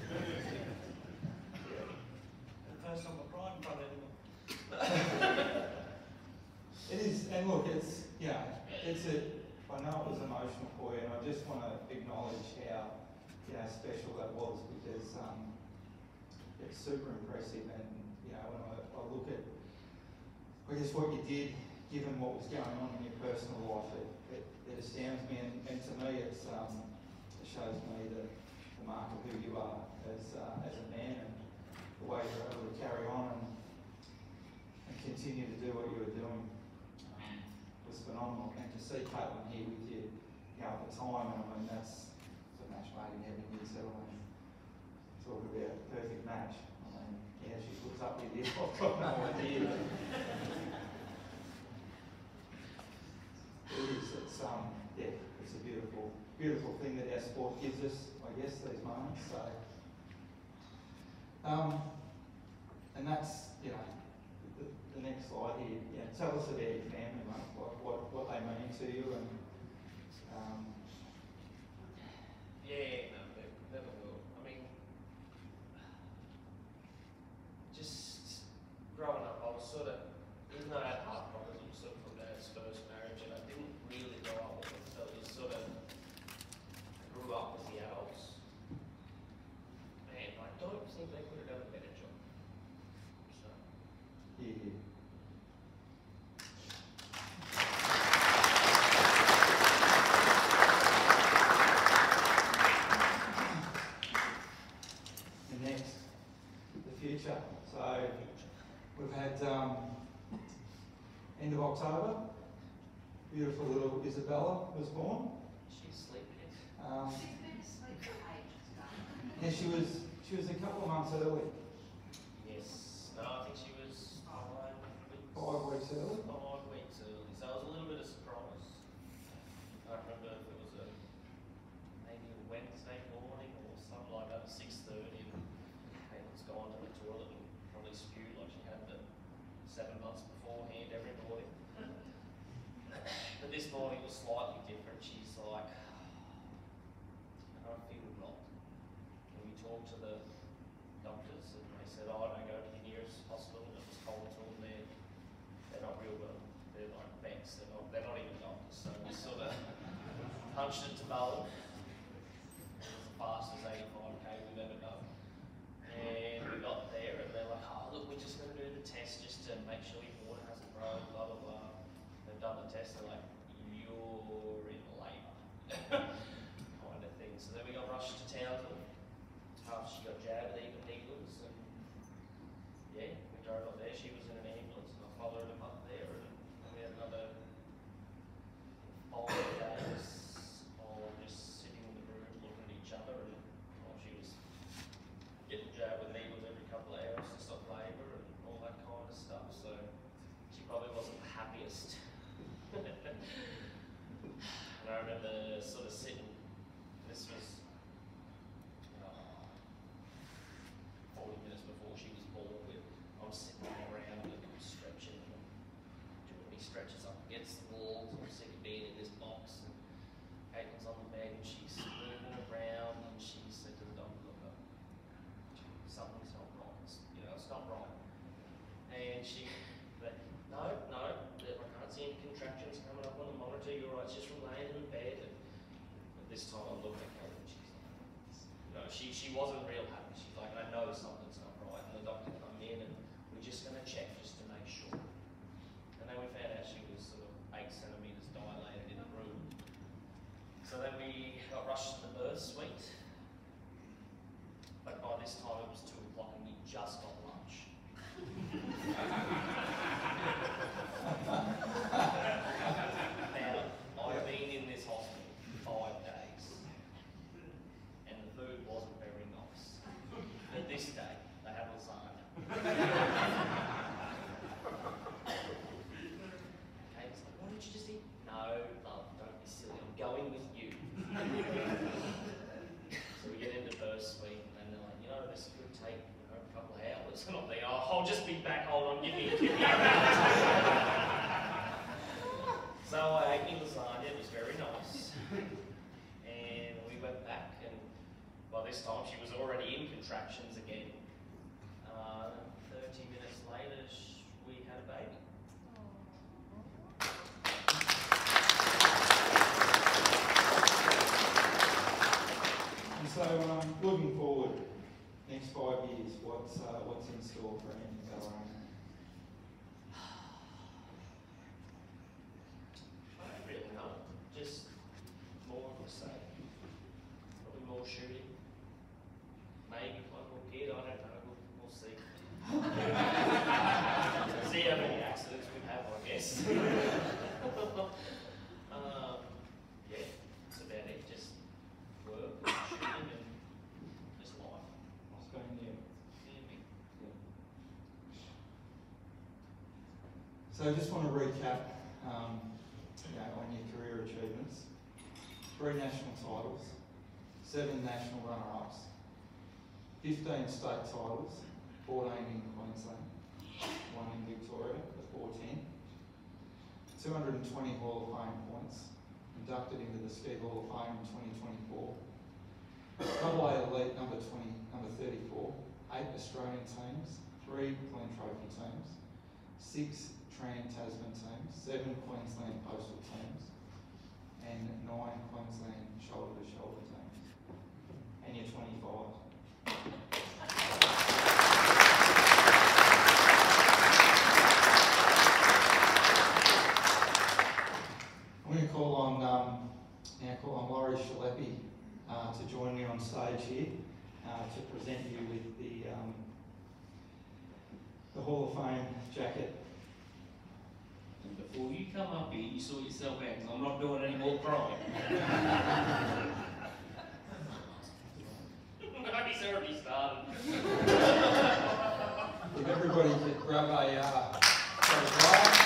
And the first time I cried in front of anyone. It is, and look, it's, yeah, it's a, I know it was emotional for you, and I just want to acknowledge how, you know, special that was, because um, it's super impressive, and, you know, when I, I look at, I guess, what you did, given what was going on in your personal life, it, it, it astounds me, and, and to me, it's, um, it shows me the, the mark of who you are as, uh, as a man, and the way you're able to carry on and, and continue to do what you were doing. Was phenomenal, and to see Caitlin here with you, you know, at the time, I mean, that's it's a match made in heaven, you settle and talk about a perfect match. I mean, yeah, she puts up with you, I've got no idea. It is, it's, um, yeah, it's a beautiful, beautiful thing that our sport gives us, I guess, these moments, so. Um, and that's, you know, the, the next slide here, yeah, tell us about your family, mate, what, what, what they mean to you, and um, Yeah, no, they never will. I mean, just growing up, I was sort of, even though I had heart problems sort of from Dad's first marriage, and I didn't really grow up with it, so it was sort of, I grew up with the adults, and I don't think they could have done a better job. So. yeah. And next, the future. So we've had um, end of October, beautiful little Isabella was born. She's sleeping. Um, yeah, she was she was a couple of months early, Yes. No, I think she was five weeks. five weeks early. Five weeks early. So it was a little bit of surprise. I remember if it was a maybe a Wednesday morning or something like that, six thirty, and Caitlin's gone to the toilet and probably spewed like she had the seven months beforehand every morning. But this morning was slightly different. She's like, I don't feel blocked. And we talked to the doctors and they said, oh, don't go to the nearest hospital. And it was told to them they're, they're not real well. They're like vets. They're not, they're not even doctors. So we sort of punched it to Bowen. It was the fastest eighty-five K we've ever done. And we got there and they're like, oh, look, we're just going to do the test just to make sure your water hasn't broke, blah, blah, blah. They've done the test. They're like, you're in labour. Kind of thing. So then we got rushed to Townsville. After she got jabbed with even needles, and yeah, we drove up there. She was in an ambulance, and I followed him up there, and we had another five days of just sitting in the room looking at each other, and while she was getting jabbed with needles every couple of hours to stop labour and all that kind of stuff. So she probably wasn't the happiest. And I remember sort of sitting. This was forty minutes before she was born with, I was sitting around and I'm stretching and doing me stretches up against the walls. I'm sick of being in this box. And Caitlin's on the bed and she's moving around and she said to the doctor, look, look, something's not right. It's, you know, it's not right. And she, but no, no, I can't see any contractions coming up on the monitor. You're right, it's just from laying in bed. And this time I'm looking at Caitlin, she's like, you know, she, she wasn't real happy. She's like, I know something's not right. And the doctor come in and we we're just going to check just to make sure. And then we found out she was sort of eight centimetres dilated in the room. So then we got rushed to the birth suite. But by this time it was two o'clock and we just got lunch. Now, I've been in this hospital five days and the food wasn't very nice. But this day, they have lasagna. Kate's like, what did you just eat? No, love, don't be silly, I'm going with you. So we get into birth suite and they're like, you know, this could take you know, a couple of hours. And I'm like, oh, I'll just be back, hold on, give me, give me a minute. So I ate me lasagna, it was very nice. And we went back and by this time she was already in contractions again. Uh, thirty minutes later, sh we had a baby. And so, um, looking forward, next five years, what's uh, what's in store for Anthony Ballerina? I don't really know. Just more of the same. Probably more shooting. Maybe one more kid, I don't know. We'll, we'll see. See how many accidents we have, I guess. um, yeah, that's about it. Just work and shooting and just life. What's going there? Yeah, me. So I just want to recap um, you know, on your career achievements. Three national titles, seven national runner-ups, fifteen state titles, fourteen in Queensland, one in Victoria, the four ten, two hundred twenty Hall of Fame points, inducted into the Ski Hall of Fame in twenty twenty-four, Double A Elite number twenty, number thirty-four, eight Australian teams, three Glen Trophy teams, six Trans-Tasman teams, seven Queensland Postal teams, and nine Queensland shoulder-to-shoulder teams. And you're twenty-five. I'm going to call on um, now call on Laurie Shalepi uh, to join me on stage here uh, to present you with the um, the Hall of Fame jacket. Before you come up here, you sort yourself out, because I'm not doing any more crying. He's already started. If everybody could grab a, uh, grab a glass.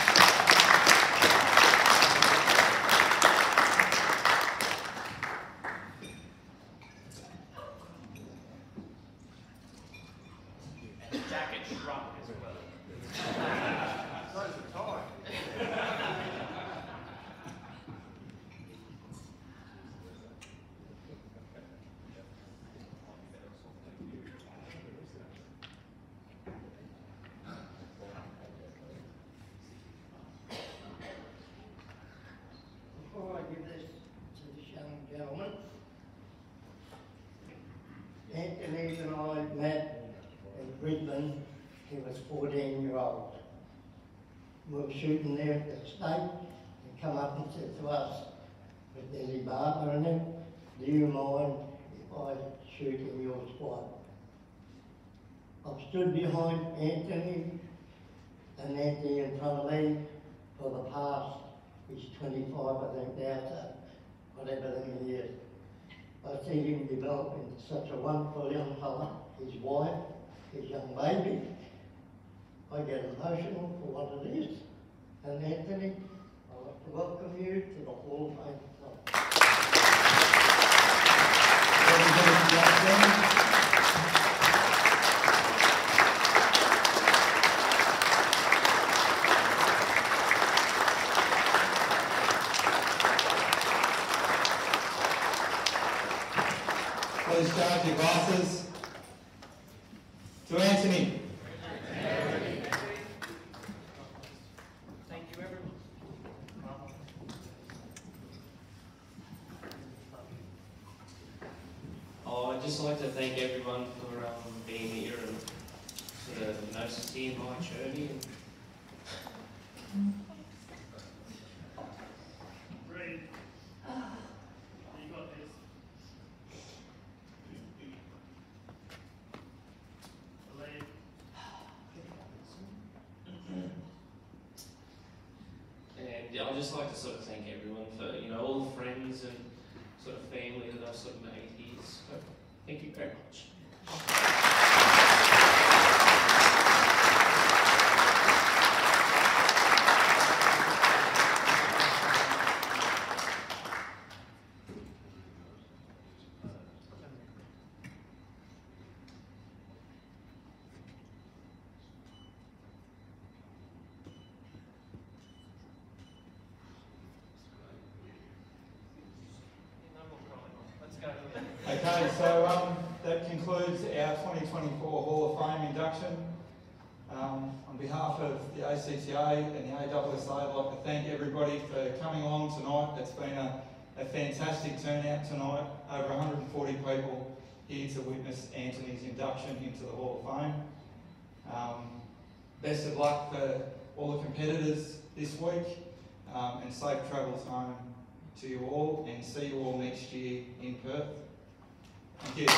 And the jacket shrunk as well. So's the tie. Before I give this to this young gentleman, Anthony and I met in Brisbane. He was fourteen year old. We were shooting there at the state. He come up and said to us, with Billy Barber and him, do you mind if I shoot in your squad? I've stood behind Anthony and Anthony in front of me for the past, he's twenty-five I think now, so whatever them years. I've seen him develop into such a wonderful young fella, his wife, his young baby. I get emotional for what it is. And Anthony, I'd like to welcome you to the Hall of Fame Club. Please charge your glasses to Anthony. Thank you, everyone. Oh, I'd just like to thank everyone for um, being here and sort of you know, steer my journey. And Breathe. You got this. Believe. And yeah, I'd just like to sort of thank everyone for, you know, all the friends and sort of family that I've sort of made here. So thank you very much. Okay, so um, that concludes our twenty twenty-four Hall of Fame induction. Um, on behalf of the A C T A and the A S S A, I'd like to thank everybody for coming along tonight. It's been a, a fantastic turnout tonight, over one hundred forty people here to witness Anthony's induction into the Hall of Fame. Um, best of luck for all the competitors this week, um, and safe travels home to you all, and see you all next year in Perth. Thank you.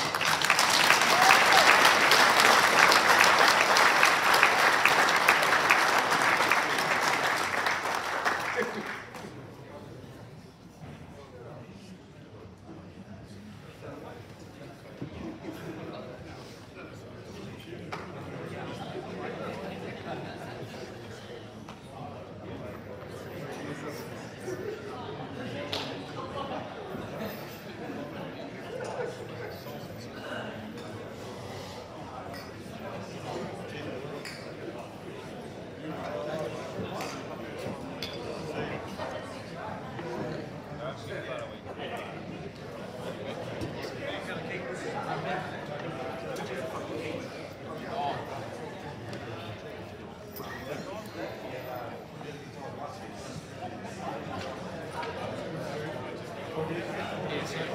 Yes.